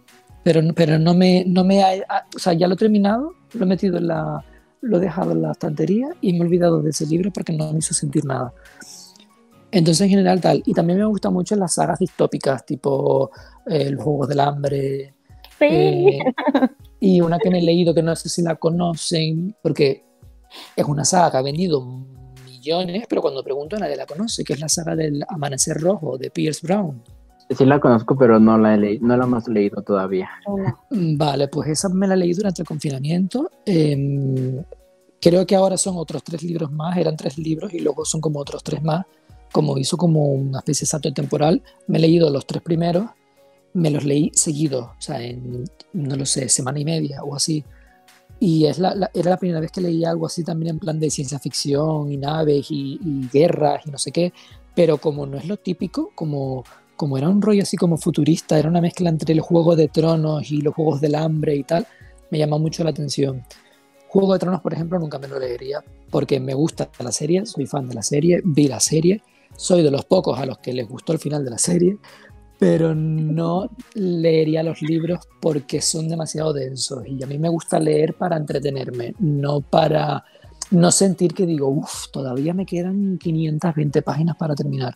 me ha, o sea, ya lo he terminado, lo he metido lo he dejado en la estantería y me he olvidado de ese libro porque no me hizo sentir nada. Entonces, en general, tal. Y también me gustan mucho las sagas distópicas, tipo Los Juegos del Hambre. Sí. Y una que me he leído, que no sé si la conocen, porque es una saga que ha vendido millones, pero cuando pregunto nadie la conoce, que es la saga del Amanecer Rojo, de Pierce Brown. Sí la conozco, pero no la hemos leído todavía. Vale, pues esa me la leí durante el confinamiento. Creo que ahora son otros 3 libros más, eran 3 libros y luego son como otros 3 más, como hizo como una especie de salto temporal. Me he leído los 3 primeros, me los leí seguidos, o sea, en, no lo sé, semana y media o así. Y era la primera vez que leía algo así también en plan de ciencia ficción y naves y guerras y no sé qué, pero como no es lo típico, como era un rollo así como futurista, era una mezcla entre los Juegos de Tronos y los Juegos del Hambre y tal, me llama mucho la atención. Juego de Tronos, por ejemplo, nunca me lo leería porque me gusta la serie, soy fan de la serie, vi la serie, soy de los pocos a los que les gustó el final de la serie, pero no leería los libros porque son demasiado densos y a mí me gusta leer para entretenerme, no para no sentir que digo, uff, todavía me quedan 520 páginas para terminar.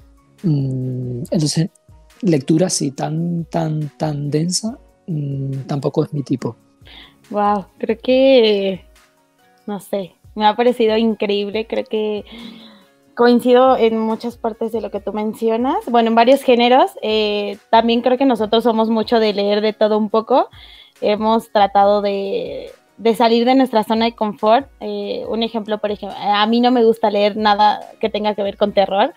Entonces, lectura así tan densa, tampoco es mi tipo. Wow, creo que, no sé, me ha parecido increíble, creo que coincido en muchas partes de lo que tú mencionas, bueno, en varios géneros, también creo que nosotros somos mucho de leer de todo un poco, hemos tratado de salir de nuestra zona de confort, un ejemplo, por ejemplo, a mí no me gusta leer nada que tenga que ver con terror,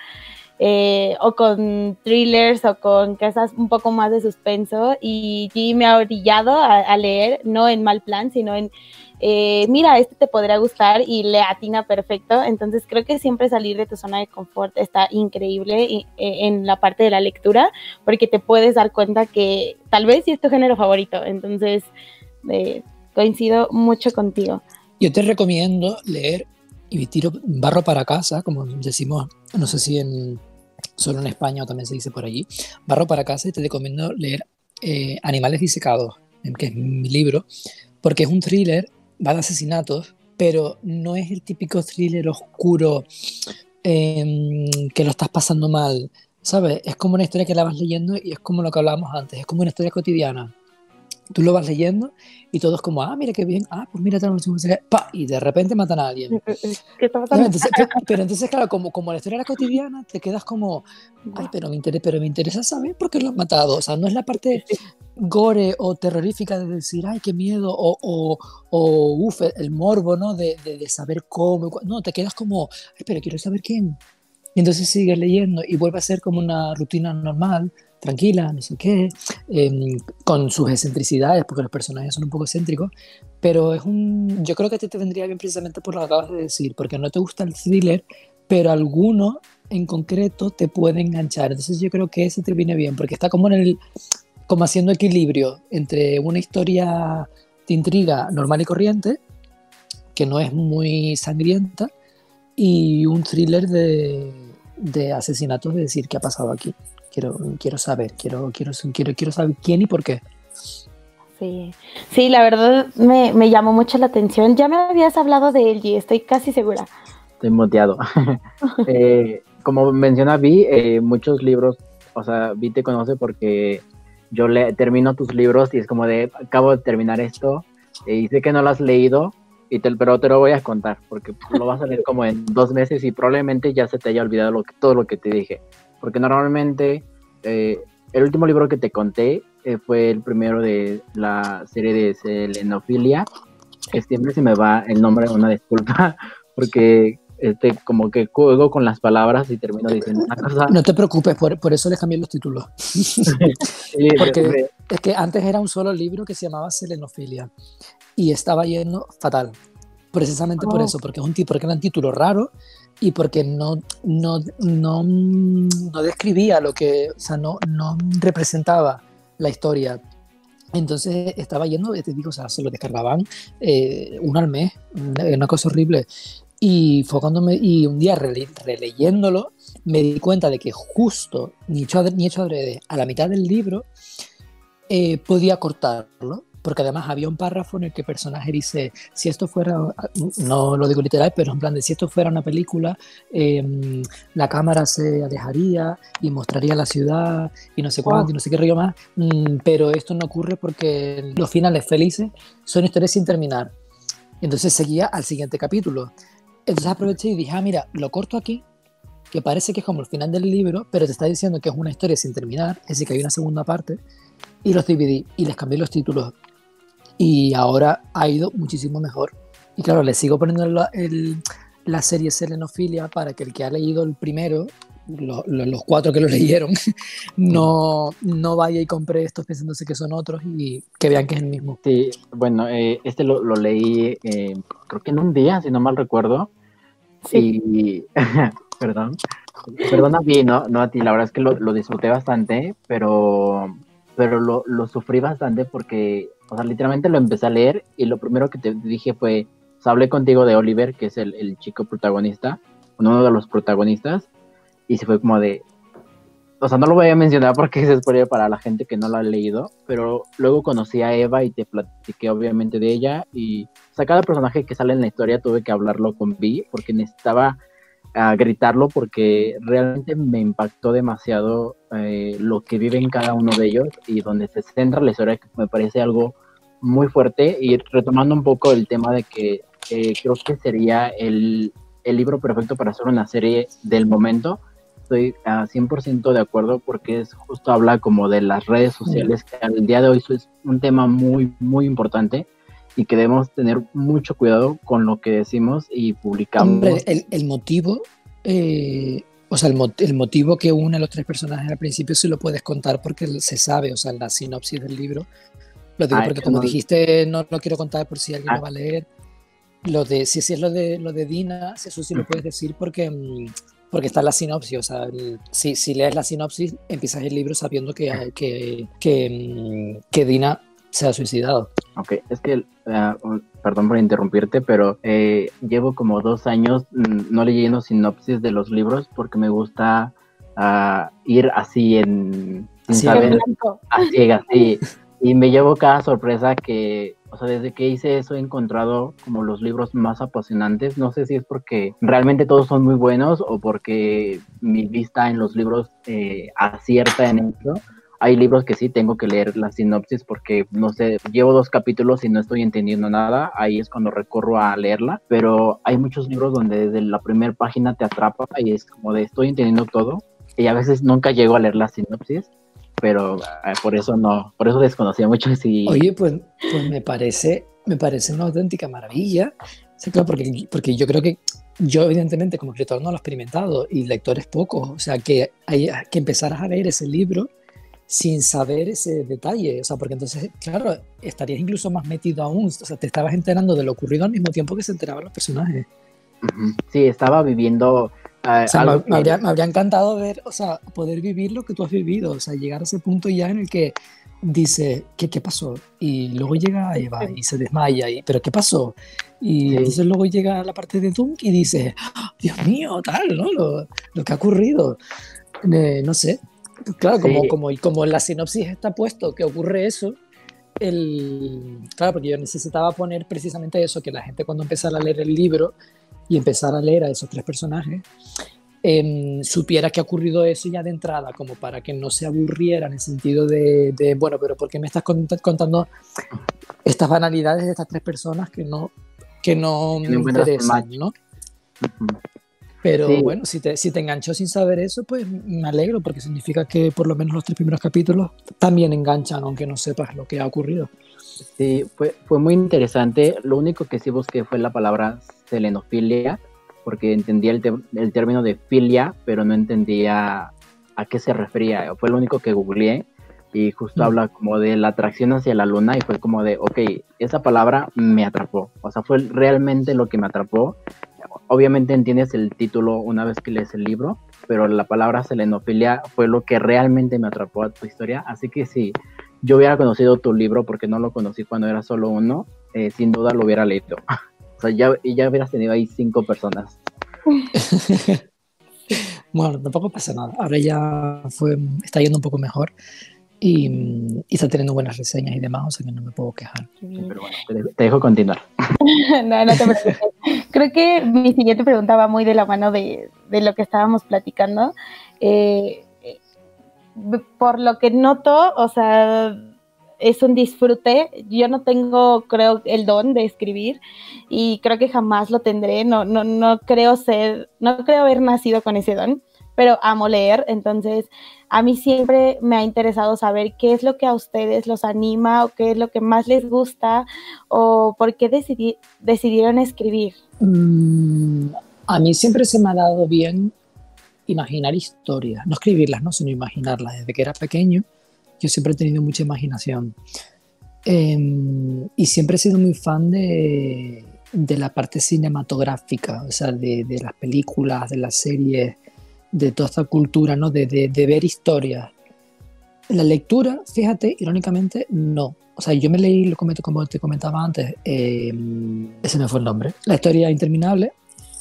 o con thrillers o con cosas un poco más de suspenso, y G me ha orillado a leer, no en mal plan, sino en mira, este te podría gustar, y le atina perfecto. Entonces creo que siempre salir de tu zona de confort está increíble en la parte de la lectura, porque te puedes dar cuenta que tal vez sí es tu género favorito. Entonces coincido mucho contigo. Yo te recomiendo leer y tiro barro para casa, como decimos, no sé si solo en España o también se dice por allí, barro para casa, y te recomiendo leer Animales disecados, que es mi libro, porque es un thriller, va de asesinatos, pero no es el típico thriller oscuro que lo estás pasando mal, ¿sabes? Es como una historia que la vas leyendo y es como lo que hablábamos antes, es como una historia cotidiana. Tú lo vas leyendo y todo es como, mira qué bien, pues mira, y de repente matan a alguien. ¿Qué está pasando? Pero entonces, claro, como la historia era cotidiana, te quedas como, pero me interesa saber por qué lo han matado. O sea, no es la parte gore o terrorífica de decir, ay, qué miedo, o el morbo, ¿no? De saber cómo. No, te quedas como, ay, pero quiero saber quién. Y entonces sigues leyendo y vuelve a ser como una rutina normal, tranquila, no sé qué, con sus excentricidades, porque los personajes son un poco excéntricos, pero yo creo que a ti te vendría bien precisamente por lo que acabas de decir, porque no te gusta el thriller, pero alguno en concreto te puede enganchar. Entonces yo creo que ese te viene bien, porque está como como haciendo equilibrio entre una historia de intriga normal y corriente, que no es muy sangrienta, y un thriller de asesinatos, de decir qué ha pasado aquí. Quiero saber, quiero saber quién y por qué. Sí, la verdad me llamó mucho la atención. Ya me habías hablado de él y estoy casi segura. Estoy muteado. Como menciona Vi, muchos libros, o sea, Vi te conoce porque yo termino tus libros y es como de, acabo de terminar esto y sé que no lo has leído, pero te lo voy a contar porque lo vas a leer como en 2 meses y probablemente ya se te haya olvidado todo lo que te dije. Porque normalmente el último libro que te conté fue el primero de la serie de Selenofilia, que siempre se me va el nombre, una disculpa, porque como que juego con las palabras y termino diciendo una cosa. No te preocupes, por eso les cambié los títulos. Porque es que antes era un solo libro que se llamaba Selenofilia y estaba yendo fatal. Precisamente por eso, porque era un título raro y porque no describía lo que, o sea, no representaba la historia. Entonces estaba yendo, te digo, o sea, se lo descargaban uno al mes, una cosa horrible. Y fue y un día releyéndolo me di cuenta de que justo, ni hecho adrede, a la mitad del libro podía cortarlo, porque además había un párrafo en el que el personaje dice, si esto fuera, no lo digo literal, pero en plan de si esto fuera una película, la cámara se alejaría y mostraría la ciudad y no sé cuánto y no sé qué rollo más, pero esto no ocurre porque los finales felices son historias sin terminar. Entonces seguía al siguiente capítulo. Entonces aproveché y dije, mira, lo corto aquí, que parece que es como el final del libro, pero te está diciendo que es una historia sin terminar, es decir, que hay una segunda parte, y los dividí y les cambié los títulos. Y ahora ha ido muchísimo mejor. Y claro, le sigo poniendo la serie Selenofilia para que el que ha leído el primero, los 4 que lo leyeron, no vaya y compre estos pensándose que son otros y que vean que es el mismo. Sí, bueno, este lo leí creo que en un día, si no mal recuerdo. Sí. Y perdón a mí, no a ti, la verdad es que lo disfruté bastante, pero lo sufrí bastante porque O sea, literalmente lo empecé a leer y lo primero que te dije fue, o sea, hablé contigo de Oliver, que es el chico protagonista, uno de los protagonistas, y se fue como de, o sea, no lo voy a mencionar porque es spoiler para la gente que no lo ha leído, pero luego conocí a Eva y te platiqué obviamente de ella, y o sea, cada personaje que sale en la historia tuve que hablarlo con Vi porque necesitaba gritarlo porque realmente me impactó demasiado lo que vive en cada uno de ellos y donde se centra la historia, que me parece algo muy fuerte. Y retomando un poco el tema de que creo que sería el libro perfecto para hacer una serie del momento, estoy a 100% de acuerdo porque es justo habla como de las redes sociales, que al día de hoy es un tema muy, muy importante y que debemos tener mucho cuidado con lo que decimos y publicamos. Hombre, el motivo, o sea, el motivo que une a los tres personajes al principio sí lo puedes contar porque se sabe, o sea, en la sinopsis del libro. Lo digo porque como dijiste, no lo quiero contar por si alguien lo va a leer. Si es lo de Dina, eso sí lo puedes decir porque está en la sinopsis. O sea, si lees la sinopsis, empiezas el libro sabiendo que Dina se ha suicidado. Ok, es que, perdón por interrumpirte, pero llevo como 2 años no leyendo sinopsis de los libros porque me gusta ir así sin saber, a ciegas, sí. Y me llevo cada sorpresa que, o sea, desde que hice eso he encontrado como los libros más apasionantes. No sé si es porque realmente todos son muy buenos o porque mi vista en los libros acierta en eso. Hay libros que sí tengo que leer la sinopsis porque, no sé, llevo 2 capítulos y no estoy entendiendo nada. Ahí es cuando recorro a leerla. Pero hay muchos libros donde desde la primera página te atrapa y es como de estoy entendiendo todo. Y a veces nunca llego a leer la sinopsis. Pero por eso desconocía mucho. Si... Oye, pues me parece una auténtica maravilla. Sí, claro, porque yo creo que yo evidentemente como escritor no lo he experimentado y lectores pocos. O sea, que empezaras a leer ese libro sin saber ese detalle, o sea, porque entonces, claro, estarías incluso más metido aún, o sea, te estabas enterando de lo ocurrido al mismo tiempo que se enteraban los personajes. Sí, estaba viviendo... o sea, me habría encantado ver, o sea, poder vivir lo que tú has vivido, o sea, llegar a ese punto ya en el que dice, ¿qué pasó? Y luego llega Eva y se desmaya, ¿pero qué pasó? Y entonces luego llega la parte de Dunk y dice, ¡oh, Dios mío, tal, ¿no? Lo que ha ocurrido, no sé. Claro, como en la sinopsis está puesto que ocurre eso, claro, porque yo necesitaba poner precisamente eso, que la gente cuando empezara a leer el libro y empezara a leer a esos tres personajes, supiera que ha ocurrido eso ya de entrada, como para que no se aburriera en el sentido de bueno, pero ¿por qué me estás contando estas banalidades de estas tres personas que no me interesan, ¿no? Pero sí. Bueno, si te enganchó sin saber eso, pues me alegro, porque significa que por lo menos los 3 primeros capítulos también enganchan, aunque no sepas lo que ha ocurrido. Sí, fue muy interesante. Lo único que sí busqué fue la palabra selenofilia, porque entendía el término de filia, pero no entendía a qué se refería. Fue lo único que googleé y justo habla como de la atracción hacia la luna y fue como de, ok, esa palabra me atrapó. O sea, fue realmente lo que me atrapó. Obviamente entiendes el título una vez que lees el libro, pero la palabra selenofilia fue lo que realmente me atrapó a tu historia. Así que si yo hubiera conocido tu libro, porque no lo conocí cuando era solo uno, sin duda lo hubiera leído. O sea, ya hubieras tenido ahí 5 personas. Bueno, tampoco pasa nada. Ahora ya está yendo un poco mejor y está teniendo buenas reseñas y demás, o sea que no me puedo quejar. Pero bueno, te dejo continuar. No te preocupes. Creo que mi siguiente pregunta va muy de la mano de lo que estábamos platicando. Por lo que noto, o sea, es un disfrute. Yo no tengo, creo, el don de escribir y creo que jamás lo tendré. No creo haber nacido con ese don, pero amo leer. Entonces, a mí siempre me ha interesado saber qué es lo que a ustedes los anima o qué es lo que más les gusta o por qué decidieron escribir. A mí siempre se me ha dado bien imaginar historias, no escribirlas, no, sino imaginarlas. Desde que era pequeño yo siempre he tenido mucha imaginación y siempre he sido muy fan de la parte cinematográfica, o sea, de las películas, de las series, de toda esta cultura, ¿no? De ver historias. La lectura, fíjate, irónicamente, no. O o sea, yo me leí, como te comentaba antes, ese me fue el nombre, La historia interminable,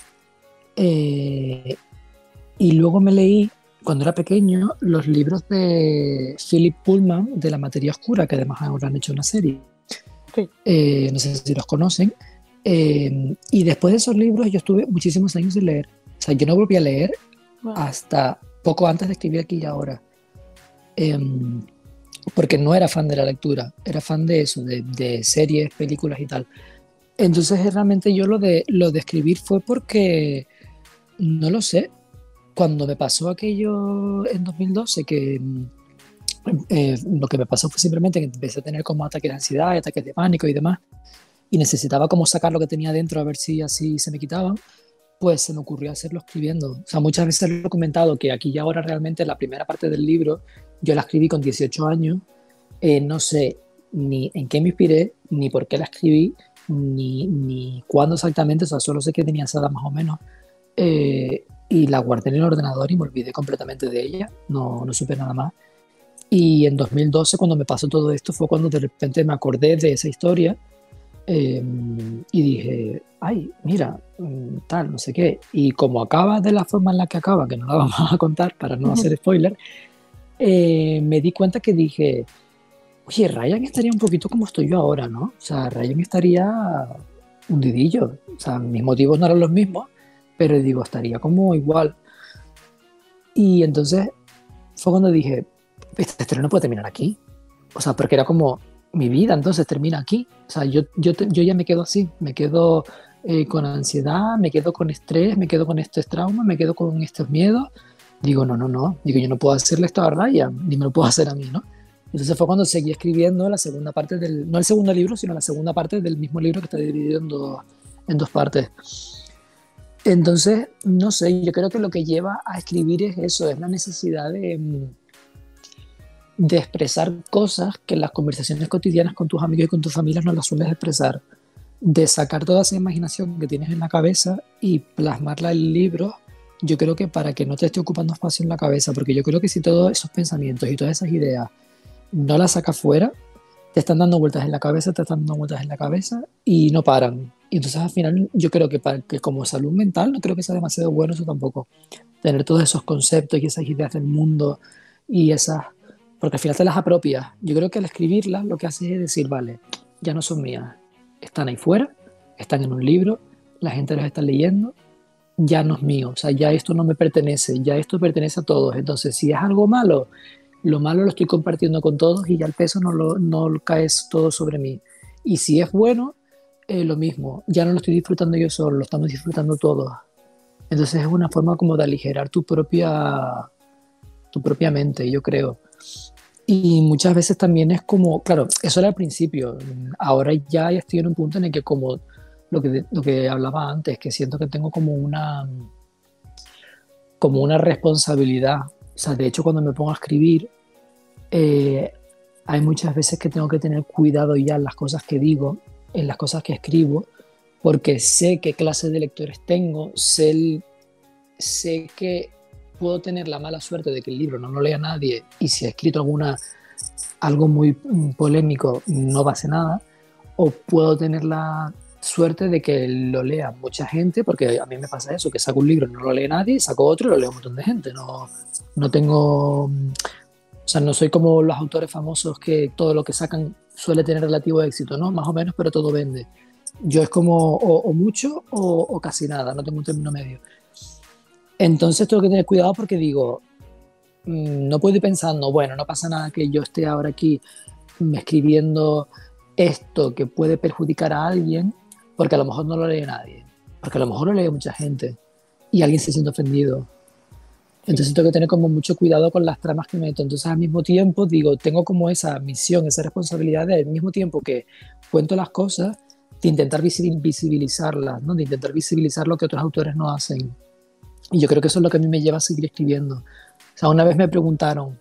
y luego me leí, cuando era pequeño, los libros de Philip Pullman, de La materia oscura, que además ahora han hecho una serie. Sí. No sé si los conocen. Y después de esos libros yo estuve muchísimos años sin leer. O sea, yo no volví a leer hasta poco antes de escribir Aquí y Ahora. Porque no era fan de la lectura, era fan de eso, de series, películas y tal. Entonces realmente yo lo de escribir fue porque, no lo sé, cuando me pasó aquello en 2012, que lo que me pasó fue simplemente que empecé a tener como ataques de ansiedad, ataques de pánico y demás, y necesitaba como sacar lo que tenía dentro a ver si así se me quitaban, pues se me ocurrió hacerlo escribiendo. O sea, muchas veces lo he comentado que Aquí y Ahora realmente la primera parte del libro yo la escribí con 18 años, no sé ni en qué me inspiré, ni por qué la escribí, ni cuándo exactamente, o sea, solo sé que tenía esa edad más o menos, y la guardé en el ordenador y me olvidé completamente de ella, no supe nada más. Y en 2012, cuando me pasó todo esto, fue cuando de repente me acordé de esa historia, y dije, ay, mira, tal, no sé qué. Y como acaba de la forma en la que acaba, que no la vamos a contar para no hacer spoiler, me di cuenta que dije, oye, Ryan estaría un poquito como estoy yo ahora, ¿no? O sea, Ryan estaría hundidillo. O sea, mis motivos no eran los mismos, pero digo, estaría como igual. Y entonces fue cuando dije, esta historia no puede terminar aquí. O sea, porque era como, mi vida entonces termina aquí. O sea, yo ya me quedo así, me quedo con ansiedad, me quedo con estrés, me quedo con estos traumas, me quedo con estos miedos. Digo, no. Digo, yo no puedo hacerle esto a Ryan, ni me lo puedo hacer a mí, ¿no? Entonces fue cuando seguí escribiendo la segunda parte no el segundo libro, sino la segunda parte del mismo libro que está dividido en dos partes. Entonces, no sé, yo creo que lo que lleva a escribir es eso, es la necesidad de expresar cosas que en las conversaciones cotidianas con tus amigos y con tus familias no las sueles expresar, de sacar toda esa imaginación que tienes en la cabeza y plasmarla en libros. Yo creo que para que no te esté ocupando espacio en la cabeza, porque yo creo que si todos esos pensamientos y todas esas ideas no las sacas fuera, te están dando vueltas en la cabeza, te están dando vueltas en la cabeza y no paran. Y entonces al final yo creo que como salud mental no creo que sea demasiado bueno eso tampoco. Tener todos esos conceptos y esas ideas del mundo y esas... Porque al final te las apropias. Yo creo que al escribirlas lo que haces es decir, vale, ya no son mías. Están ahí fuera, están en un libro, la gente los está leyendo, ya no es mío. O sea, ya esto no me pertenece, ya esto pertenece a todos. Entonces, si es algo malo, lo malo lo estoy compartiendo con todos y ya el peso no cae todo sobre mí. Y si es bueno, lo mismo, ya no lo estoy disfrutando yo solo, lo estamos disfrutando todos. Entonces es una forma como de aligerar tu propia mente, yo creo. Y muchas veces también es como, claro, eso era al principio, ahora ya estoy en un punto en el que como lo que hablaba antes, que siento que tengo como una responsabilidad. O sea, de hecho, cuando me pongo a escribir, hay muchas veces que tengo que tener cuidado ya en las cosas que digo, en las cosas que escribo, porque sé qué clase de lectores tengo, sé que puedo tener la mala suerte de que el libro no lo lea nadie y si he escrito algo muy polémico no pase nada, o puedo tener la suerte de que lo lea mucha gente, porque a mí me pasa eso, que saco un libro y no lo lee nadie, saco otro y lo lee un montón de gente. No tengo... O sea, no soy como los autores famosos que todo lo que sacan suele tener relativo éxito, ¿no? Más o menos, pero todo vende. Yo es como o mucho o casi nada, no tengo un término medio. Entonces tengo que tener cuidado porque digo, no puedo ir pensando, bueno, no pasa nada que yo esté ahora aquí escribiendo esto que puede perjudicar a alguien, porque a lo mejor no lo lee nadie, porque a lo mejor lo lee mucha gente y alguien se siente ofendido. Entonces tengo que tener como mucho cuidado con las tramas que meto. Entonces al mismo tiempo digo, tengo como esa misión, esa responsabilidad de al mismo tiempo que cuento las cosas, de intentar visibilizarlas, ¿no? De intentar visibilizar lo que otros autores no hacen. Y yo creo que eso es lo que a mí me lleva a seguir escribiendo. O sea, una vez me preguntaron,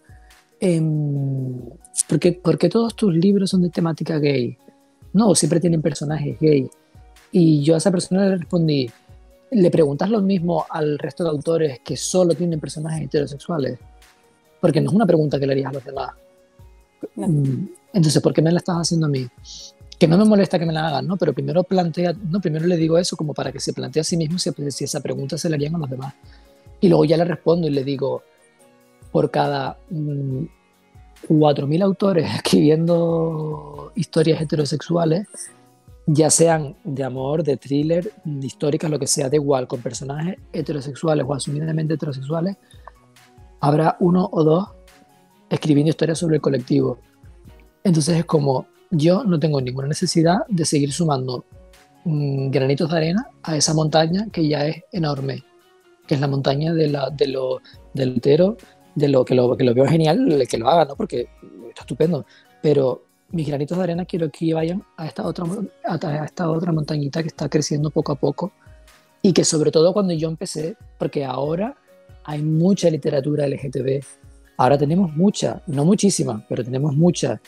¿por qué todos tus libros son de temática gay? No, siempre tienen personajes gay. Y yo a esa persona le respondí, ¿le preguntas lo mismo al resto de autores que solo tienen personajes heterosexuales? Porque no es una pregunta que le harías a los demás. No. Entonces, ¿por qué me la estás haciendo a mí? Que no me molesta que me la hagan, ¿no? Pero primero primero le digo eso como para que se plantee a sí mismo si esa pregunta se la harían a los demás. Y luego ya le respondo y le digo, por cada 4.000 autores escribiendo historias heterosexuales, ya sean de amor, de thriller, de históricas, lo que sea, da igual, con personajes heterosexuales o asumidamente heterosexuales, habrá 1 o 2 escribiendo historias sobre el colectivo. Entonces es como, yo no tengo ninguna necesidad de seguir sumando granitos de arena a esa montaña que ya es enorme, que es la montaña del hetero, de lo que lo veo genial, el que lo haga, ¿no? Porque está estupendo, pero mis granitos de arena quiero que vayan a esta otra montañita que está creciendo poco a poco, y que sobre todo cuando yo empecé, porque ahora hay mucha literatura LGTB, ahora tenemos mucha, no muchísima, pero tenemos mucha,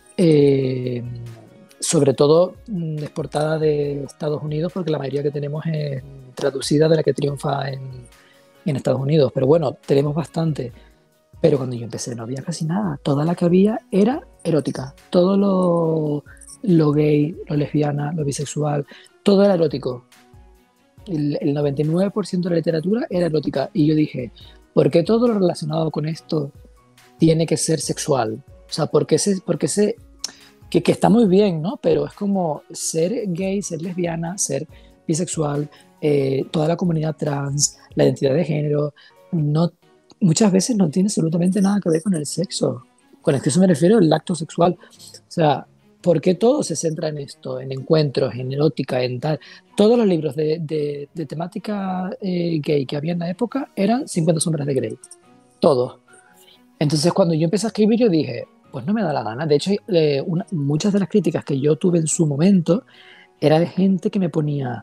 sobre todo exportada de Estados Unidos, porque la mayoría que tenemos es traducida de la que triunfa en Estados Unidos, pero bueno, tenemos bastante. Pero cuando yo empecé no había casi nada, toda la que había era erótica, todo lo gay, lo lesbiana, lo bisexual, todo era erótico. El 99% de la literatura era erótica, y yo dije, ¿por qué todo lo relacionado con esto tiene que ser sexual? O sea, ¿por qué que está muy bien, ¿no? Pero es como ser gay, ser lesbiana, ser bisexual, toda la comunidad trans, la identidad de género, muchas veces no tiene absolutamente nada que ver con el sexo. Con el sexo me refiero al acto sexual. O sea, ¿por qué todo se centra en esto? En encuentros, en erótica, en tal. Todos los libros de temática gay que había en la época eran 50 sombras de Grey. Todos. Entonces, cuando yo empecé a escribir, yo dije, pues no me da la gana. De hecho, muchas de las críticas que yo tuve en su momento era de gente que me ponía...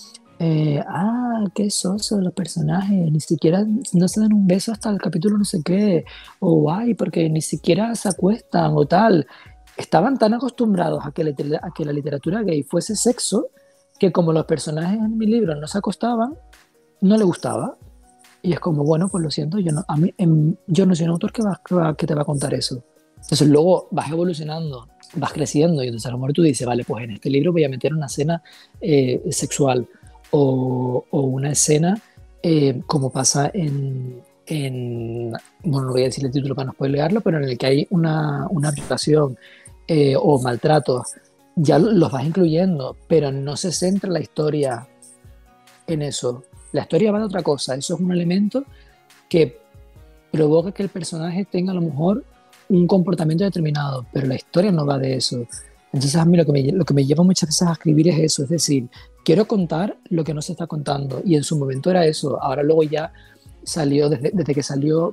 qué soso los personajes, ni siquiera no se dan un beso hasta el capítulo no sé qué, o porque ni siquiera se acuestan o tal. Estaban tan acostumbrados a que la literatura gay fuese sexo, que como los personajes en mi libro no se acostaban, no le gustaba. Y es como, bueno, pues lo siento, yo no soy un autor que te va a contar eso. Entonces luego vas evolucionando, vas creciendo, y entonces a lo mejor tú dices, vale, pues en este libro voy a meter una escena sexual, o una escena como pasa bueno, no voy a decir el título para no spoilearlo, pero en el que hay una violación o maltratos, ya los vas incluyendo, pero no se centra la historia en eso. La historia va de otra cosa. Eso es un elemento que provoca que el personaje tenga a lo mejor un comportamiento determinado, pero la historia no va de eso. Entonces a mí lo que me lleva muchas veces a escribir es eso, es decir, quiero contar lo que no se está contando, y en su momento era eso. Ahora luego ya salió, desde que salió,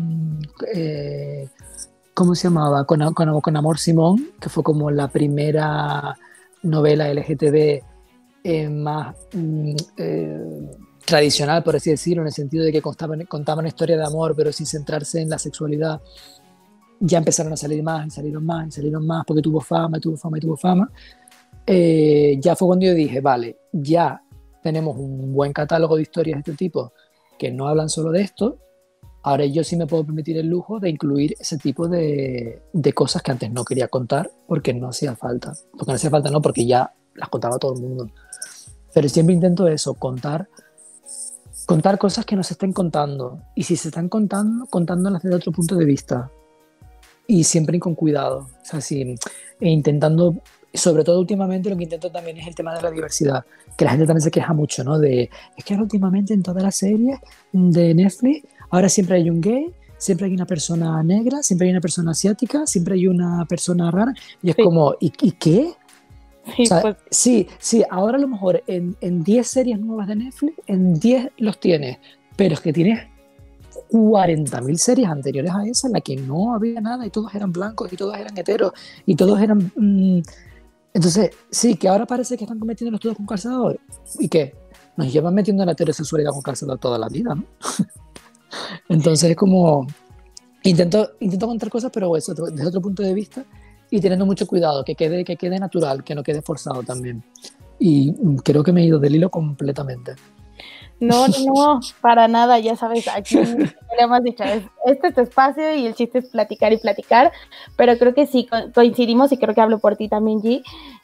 ¿cómo se llamaba? Con Amor Simón, que fue como la primera novela LGTB más tradicional, por así decirlo, en el sentido de que contaban una historia de amor, pero sin centrarse en la sexualidad. Ya empezaron a salir más, y salieron más, y salieron más, porque tuvo fama, y tuvo fama, y tuvo fama. Ya fue cuando yo dije, vale, ya tenemos un buen catálogo de historias de este tipo que no hablan solo de esto. Ahora yo sí me puedo permitir el lujo de incluir ese tipo de cosas que antes no quería contar porque no hacía falta. Porque no hacía falta, no, porque ya las contaba todo el mundo. Pero siempre intento eso, contar cosas que no se estén contando. Y si se están contándolas desde otro punto de vista. Y siempre con cuidado. O sea, intentando, sobre todo últimamente, lo que intento también es el tema de la diversidad. Que la gente también se queja mucho, ¿no? Es que ahora últimamente en todas las series de Netflix, ahora siempre hay un gay, siempre hay una persona negra, siempre hay una persona asiática, siempre hay una persona rara. Y es como, ¿y qué? Sí, o sea, pues... sí, ahora a lo mejor en 10 series nuevas de Netflix, en 10 los tienes, pero es que tienes 40.000 series anteriores a esa en la que no había nada, y todos eran blancos, y todos eran heteros, y todos eran... Entonces, sí, que ahora parece que están cometiéndolos todos con calzador. ¿Y qué? Nos llevan metiendo en la heterosexualidad con calzador toda la vida, ¿no? Entonces es como... Intento contar cosas, pero eso, desde otro punto de vista, y teniendo mucho cuidado, que quede natural, que no quede forzado también. Y creo que me he ido del hilo completamente. No, no, no, para nada, ya sabes, aquí le hemos dicho, este es tu espacio y el chiste es platicar y platicar, pero creo que sí coincidimos y creo que hablo por ti también, G,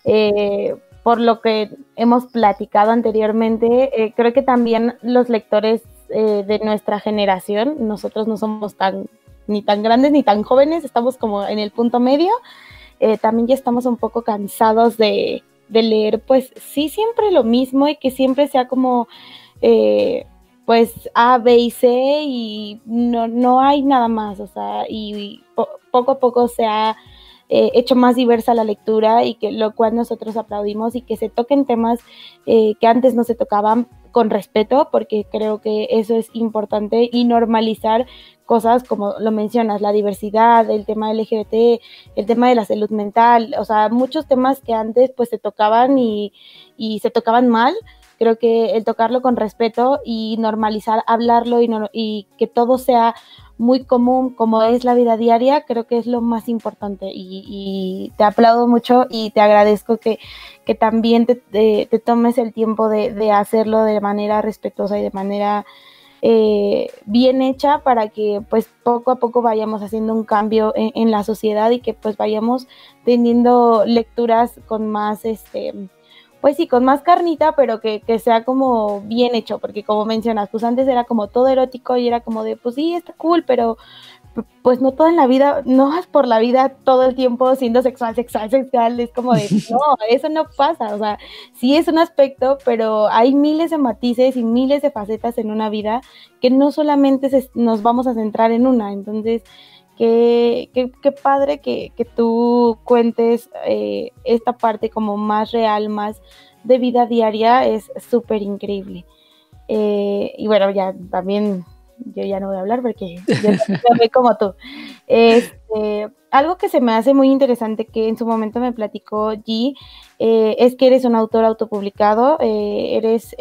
por lo que hemos platicado anteriormente, creo que también los lectores de nuestra generación, nosotros no somos ni tan grandes ni tan jóvenes, estamos como en el punto medio, también ya estamos un poco cansados de leer, pues sí, siempre lo mismo y que siempre sea como pues A, B y C y no hay nada más, o sea, y poco a poco se ha hecho más diversa la lectura y que lo cual nosotros aplaudimos y que se toquen temas que antes no se tocaban con respeto, porque creo que eso es importante, y normalizar cosas como lo mencionas, la diversidad, el tema LGBT, el tema de la salud mental, o sea, muchos temas que antes pues se tocaban y se tocaban mal. Creo que el tocarlo con respeto y normalizar, hablarlo y que todo sea muy común como es la vida diaria, creo que es lo más importante y te aplaudo mucho y te agradezco que también te tomes el tiempo de hacerlo de manera respetuosa y de manera bien hecha para que pues poco a poco vayamos haciendo un cambio en la sociedad y que pues vayamos teniendo lecturas con más pues sí, con más carnita, pero que sea como bien hecho, porque como mencionas, pues antes era como todo erótico y era como de, pues sí, está cool, pero pues no todo en la vida, no vas por la vida todo el tiempo siendo sexual, es como de, no, eso no pasa, o sea, sí es un aspecto, pero hay miles de matices y miles de facetas en una vida que no solamente nos vamos a centrar en una, entonces qué padre que tú cuentes esta parte como más real, más de vida diaria, es súper increíble. Y bueno, ya también yo ya no voy a hablar porque yo soy como tú. Algo que se me hace muy interesante que en su momento me platicó G, es que eres un autor autopublicado, eres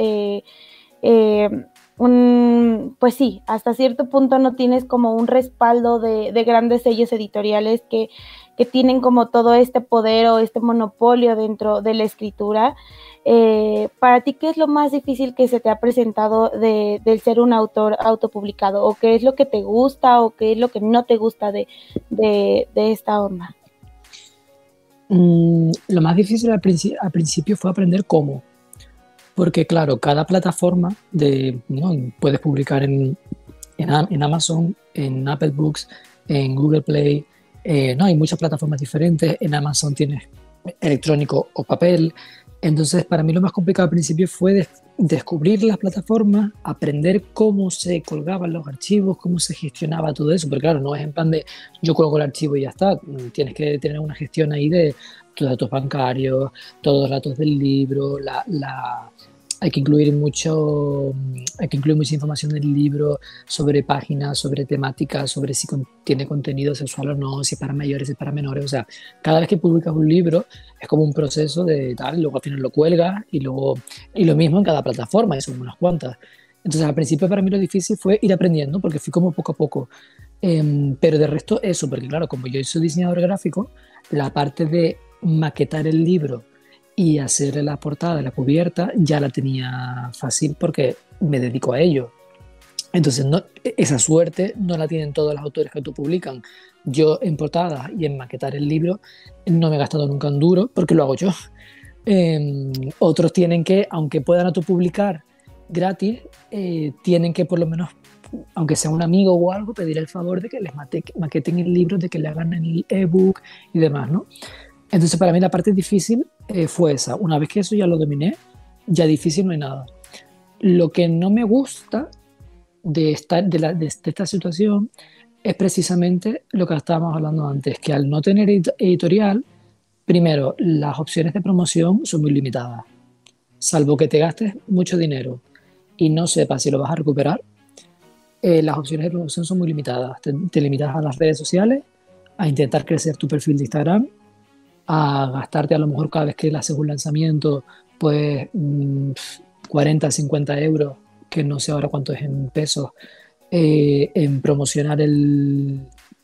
pues sí, hasta cierto punto no tienes como un respaldo de grandes sellos editoriales que tienen como todo este poder o este monopolio dentro de la escritura. Para ti, ¿qué es lo más difícil que se te ha presentado del ser un autor autopublicado? ¿O qué es lo que te gusta o qué es lo que no te gusta de esta onda? Lo más difícil al principio fue aprender cómo. Porque claro, cada plataforma ¿no? Puedes publicar en Amazon, en Apple Books, en Google Play, no, hay muchas plataformas diferentes. En Amazon tienes electrónico o papel. Entonces, para mí lo más complicado al principio fue descubrir las plataformas, aprender cómo se colgaban los archivos, cómo se gestionaba todo eso. Porque claro, no es en plan de yo colgo el archivo y ya está. Tienes que tener una gestión ahí de tus datos bancarios, todos los datos del libro, hay que incluir mucha información del libro sobre páginas, sobre temáticas, sobre si tiene contenido sexual o no, si es para mayores, si es para menores. O sea, cada vez que publicas un libro es como un proceso de tal, luego al final lo cuelgas y lo mismo en cada plataforma, y son unas cuantas. Entonces al principio para mí lo difícil fue ir aprendiendo, porque fui como poco a poco. Pero de resto eso, porque claro, como yo soy diseñador gráfico, la parte de maquetar el libro y hacer la portada, la cubierta, ya la tenía fácil porque me dedico a ello. Entonces, esa suerte no la tienen todos los autores que autopublican. Yo en portada y en maquetar el libro no me he gastado nunca un duro porque lo hago yo. Otros tienen que, aunque puedan autopublicar gratis, tienen que por lo menos, aunque sea un amigo o algo, pedir el favor de que les maqueten el libro, de que le hagan el ebook y demás, ¿no? Entonces para mí la parte difícil fue esa. Una vez que eso ya lo dominé, ya difícil no hay nada. Lo que no me gusta de esta situación es precisamente lo que estábamos hablando antes, que al no tener editorial, primero, las opciones de promoción son muy limitadas. Salvo que te gastes mucho dinero y no sepas si lo vas a recuperar, las opciones de promoción son muy limitadas. Te limitas a las redes sociales, a intentar crecer tu perfil de Instagram, a gastarte a lo mejor cada vez que le haces un lanzamiento, pues 40, 50 euros, que no sé ahora cuánto es en pesos, en promocionar el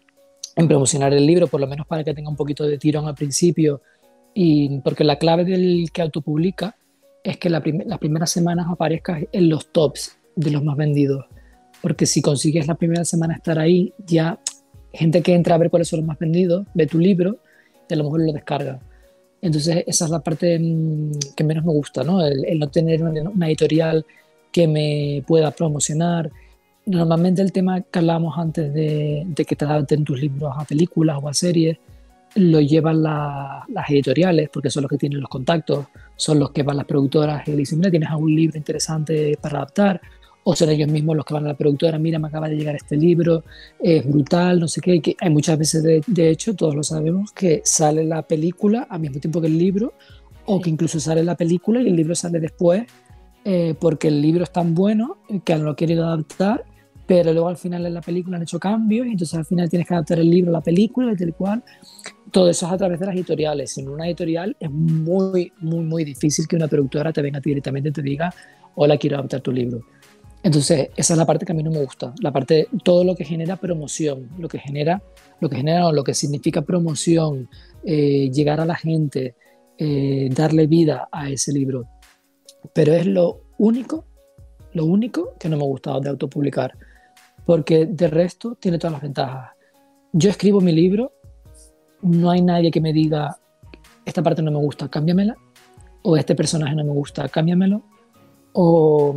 libro, por lo menos para que tenga un poquito de tirón al principio, y porque la clave del que autopublica es que las primeras semanas aparezcas en los tops de los más vendidos. Porque si consigues la primera semana estar ahí, ya gente que entra a ver cuáles son los más vendidos, ve tu libro y a lo mejor lo descarga. Entonces esa es la parte que menos me gusta, ¿no? El no tener una editorial que me pueda promocionar. Normalmente el tema que hablábamos antes de que te adapten tus libros a películas o a series, lo llevan las editoriales, porque son los que tienen los contactos, son los que van las productoras y le dicen, mira, tienes algún libro interesante para adaptar, o son ellos mismos los que van a la productora, mira, me acaba de llegar este libro, es brutal, no sé qué, que hay muchas veces, de hecho, todos lo sabemos, que sale la película al mismo tiempo que el libro, o que incluso sale la película y el libro sale después, porque el libro es tan bueno que han lo querido adaptar, pero luego al final en la película han hecho cambios y entonces al final tienes que adaptar el libro a la película y tal cual. Todo eso es a través de las editoriales. Sin una editorial es muy, muy, muy difícil que una productora te venga a ti directamente y te diga, hola, quiero adaptar tu libro. Entonces esa es la parte que a mí no me gusta, la parte, todo lo que genera promoción, lo que significa promoción, llegar a la gente, darle vida a ese libro. Pero es lo único que no me gusta de autopublicar, porque de resto tiene todas las ventajas. Yo escribo mi libro, no hay nadie que me diga esta parte no me gusta, cámbiamela, o este personaje no me gusta, cámbiamelo, o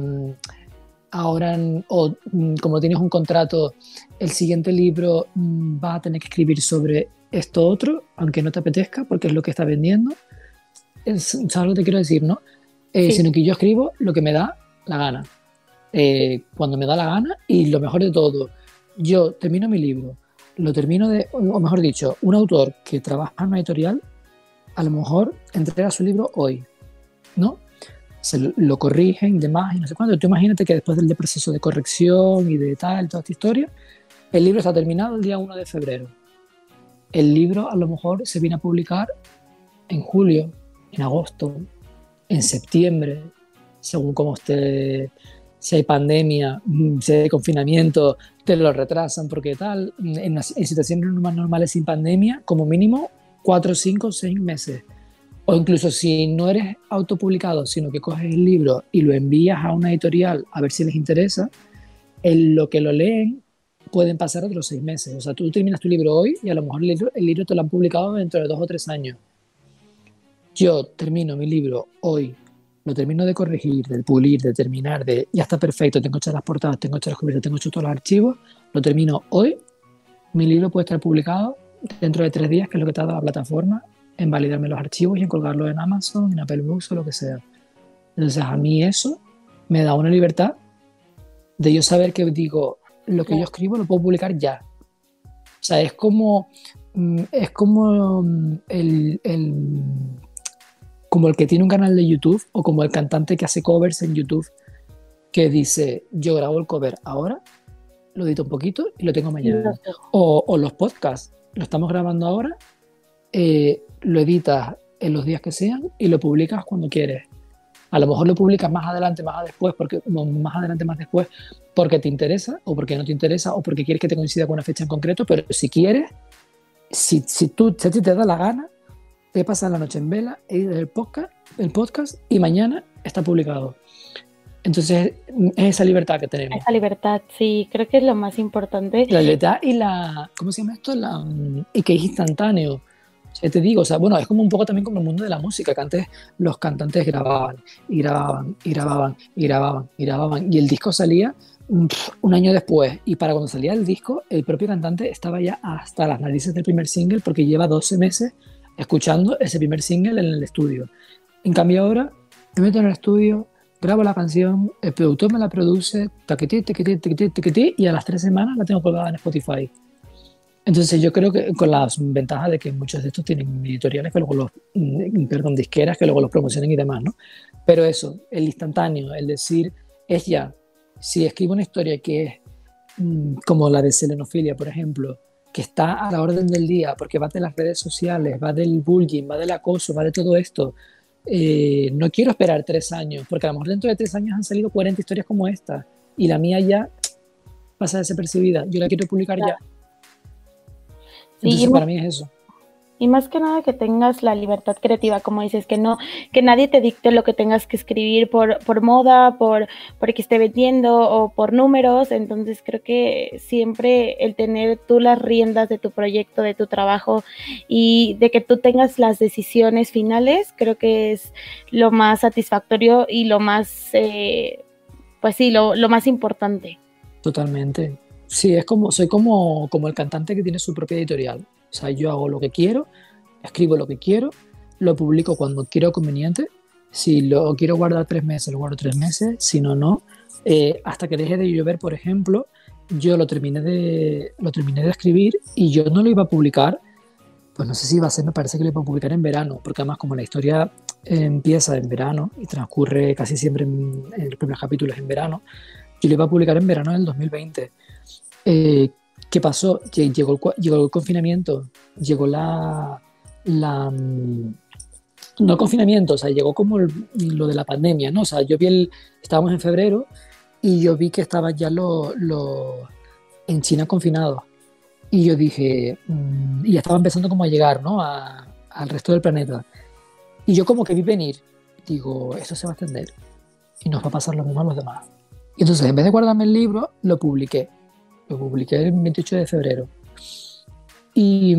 como tienes un contrato, el siguiente libro va a tener que escribir sobre esto otro, aunque no te apetezca, porque es lo que está vendiendo. ¿Sabes lo que te quiero decir, no? Sí. Sino que yo escribo lo que me da la gana. Cuando me da la gana, y lo mejor de todo, yo termino mi libro, lo termino o mejor dicho, un autor que trabaja en una editorial a lo mejor entrega su libro hoy, ¿no? Se lo corrigen y demás y no sé cuánto. Tú imagínate que después del proceso de corrección y de toda esta historia, el libro está terminado el día 1 de febrero. El libro a lo mejor se viene a publicar en julio, en agosto, en septiembre, según cómo esté. Si hay pandemia, si hay confinamiento, te lo retrasan porque tal. En situaciones más normales sin pandemia, como mínimo 4, 5, 6 meses. O incluso si no eres autopublicado, sino que coges el libro y lo envías a una editorial a ver si les interesa, en lo que lo leen pueden pasar otros 6 meses. O sea, tú terminas tu libro hoy y a lo mejor el libro te lo han publicado dentro de 2 o 3 años. Yo termino mi libro hoy, lo termino de corregir, de pulir, de terminar, ya está perfecto, tengo hechas las portadas, tengo hechas las cubiertas, tengo hechos todos los archivos, lo termino hoy, mi libro puede estar publicado dentro de 3 días, que es lo que tarda la plataforma en validarme los archivos y en colgarlos en Amazon, en Apple Books o lo que sea. Entonces a mí eso me da una libertad de yo saber que digo, lo que yo escribo lo puedo publicar ya. O sea, es como como el que tiene un canal de YouTube o como el cantante que hace covers en YouTube, que dice, yo grabo el cover ahora, lo edito un poquito y lo tengo mañana. O los podcasts, lo estamos grabando ahora, lo editas en los días que sean y lo publicas cuando quieres. A lo mejor lo publicas más adelante, más después, porque te interesa o porque no te interesa o porque quieres que te coincida con una fecha en concreto, pero si quieres, si a ti te da la gana, te pasas la noche en vela, editas el podcast y mañana está publicado. Entonces es esa libertad que tenemos. Esa libertad, sí, creo que es lo más importante. La libertad y ¿cómo se llama esto? Y que es instantáneo. O sea, te digo, o sea, bueno, es como un poco también como el mundo de la música, que antes los cantantes grababan y grababan y grababan y grababan y grababan y el disco salía un año después, y para cuando salía el disco el propio cantante estaba ya hasta las narices del primer single porque lleva 12 meses escuchando ese primer single en el estudio. En cambio ahora me meto en el estudio, grabo la canción, el productor me la produce, taquetí, y a las 3 semanas la tengo colgada en Spotify. Entonces yo creo que con las ventajas de que muchos de estos tienen editoriales que luego disqueras que luego los promocionan y demás, ¿no? Pero eso, el instantáneo, el decir, es ya. Si escribo una historia que es como la de Selenofilia, por ejemplo, que está a la orden del día, porque va de las redes sociales, va del bullying, va del acoso, va de todo esto, no quiero esperar 3 años, porque a lo mejor dentro de 3 años han salido 40 historias como esta, y la mía ya pasa desapercibida, yo la quiero publicar ya. Entonces, para mí es eso. Y más que nada que tengas la libertad creativa, como dices, que nadie te dicte lo que tengas que escribir por moda, porque esté vendiendo o por números. Entonces creo que siempre el tener tú las riendas de tu proyecto, de tu trabajo y de que tú tengas las decisiones finales, creo que es lo más satisfactorio y lo más, pues sí, lo más importante. Totalmente. Sí, soy como el cantante que tiene su propia editorial. O sea, yo hago lo que quiero, escribo lo que quiero, lo publico cuando quiero conveniente. Si lo quiero guardar 3 meses, lo guardo 3 meses. Si no, no. Hasta que deje de llover, por ejemplo, yo lo terminé de escribir y yo no lo iba a publicar. Pues no sé si iba a ser, me parece que lo iba a publicar en verano, porque además como la historia empieza en verano y transcurre casi siempre en los primeros capítulos en verano, yo lo iba a publicar en verano del 2020. ¿Qué pasó? Llegó el confinamiento, llegó no el confinamiento, o sea, llegó como lo de la pandemia, ¿no? O sea, estábamos en febrero y yo vi que estaban ya en China confinados. Y yo dije, y ya estaba empezando como a llegar, ¿no? Al resto del planeta. Y yo como que vi venir, digo, esto se va a extender y nos va a pasar lo mismo a los demás. Y entonces, en vez de guardarme el libro, lo publiqué. Lo publiqué el 28 de febrero. Y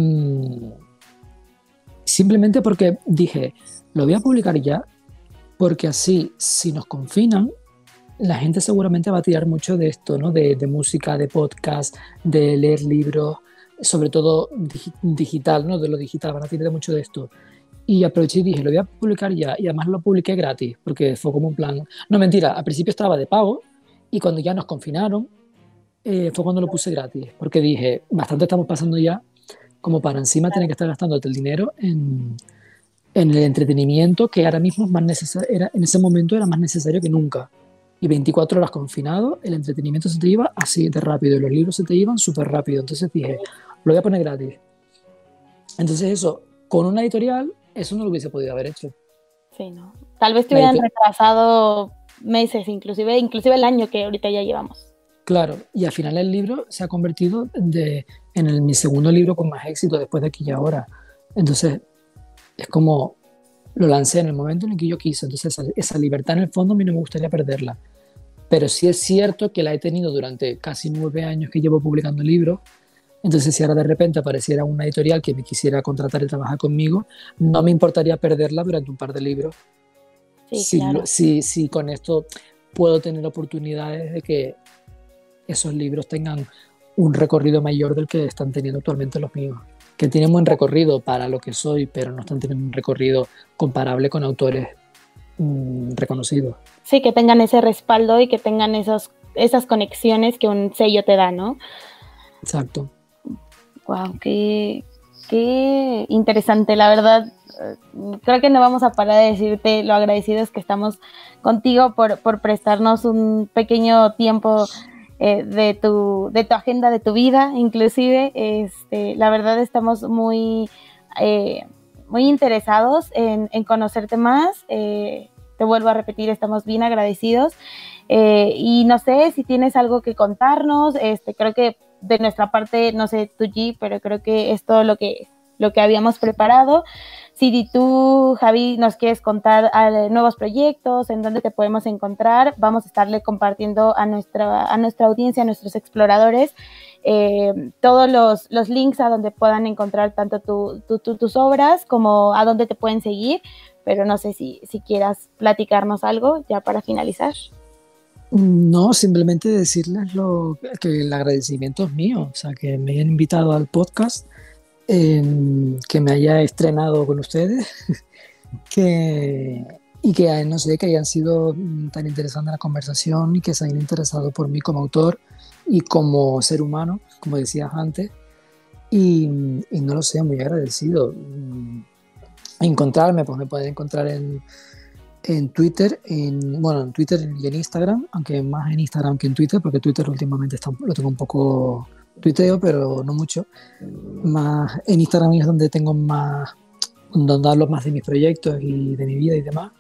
simplemente porque dije, lo voy a publicar ya, porque así, si nos confinan, la gente seguramente va a tirar mucho de esto, ¿no? De música, de podcast, de leer libros, sobre todo digital, ¿no? De lo digital, van a tirar mucho de esto. Y aproveché y dije, lo voy a publicar ya. Y además lo publiqué gratis, porque fue como un plan... No, mentira, al principio estaba de pago y cuando ya nos confinaron, fue cuando lo puse gratis, porque dije, bastante estamos pasando ya como para encima tener que estar gastándote el dinero en el entretenimiento que ahora mismo es más necesario, en ese momento era más necesario que nunca. Y 24 horas confinado, el entretenimiento se te iba así de rápido y los libros se te iban súper rápido. Entonces dije, lo voy a poner gratis. Entonces eso, con una editorial, eso no lo hubiese podido haber hecho. Sí, no. Tal vez te hubieran retrasado meses, inclusive el año que ahorita ya llevamos. Claro, y al final el libro se ha convertido en mi segundo libro con más éxito después de Aquí y Ahora. Entonces, es como lo lancé en el momento en el que yo quise. Entonces, esa libertad en el fondo a mí no me gustaría perderla. Pero sí es cierto que la he tenido durante casi 9 años que llevo publicando libros. Entonces, si ahora de repente apareciera una editorial que me quisiera contratar y trabajar conmigo, no me importaría perderla durante un par de libros. Sí, claro. Si con esto puedo tener oportunidades de que esos libros tengan un recorrido mayor del que están teniendo actualmente los míos, que tienen buen recorrido para lo que soy, pero no están teniendo un recorrido comparable con autores reconocidos. Sí, que tengan ese respaldo y que tengan esas conexiones que un sello te da, ¿no? Exacto. Wow, qué interesante, la verdad. Creo que no vamos a parar de decirte lo agradecidos que estamos contigo por prestarnos un pequeño tiempo de tu agenda, de tu vida, inclusive. La verdad estamos muy interesados en conocerte más. Te vuelvo a repetir, estamos bien agradecidos. Y no sé si tienes algo que contarnos. Creo que de nuestra parte, no sé tú, G, pero creo que es todo lo que habíamos preparado. Si tú, Javi, nos quieres contar nuevos proyectos, en dónde te podemos encontrar, vamos a estarle compartiendo a nuestra audiencia, a nuestros exploradores, todos los links a donde puedan encontrar tanto tus obras como a dónde te pueden seguir, pero no sé si quieras platicarnos algo ya para finalizar. No, simplemente decirles que el agradecimiento es mío, o sea, que me hayan invitado al podcast, que me haya estrenado con ustedes y que, no sé, que hayan sido tan interesante la conversación y que se hayan interesado por mí como autor y como ser humano, como decías antes, y no lo sé, muy agradecido. Encontrarme, pues me pueden encontrar en Twitter, en Twitter y en Instagram, aunque más en Instagram que en Twitter, porque Twitter últimamente lo tengo un poco... tuiteo, pero no mucho. Más en Instagram es donde tengo más, donde hablo más de mis proyectos y de mi vida y demás.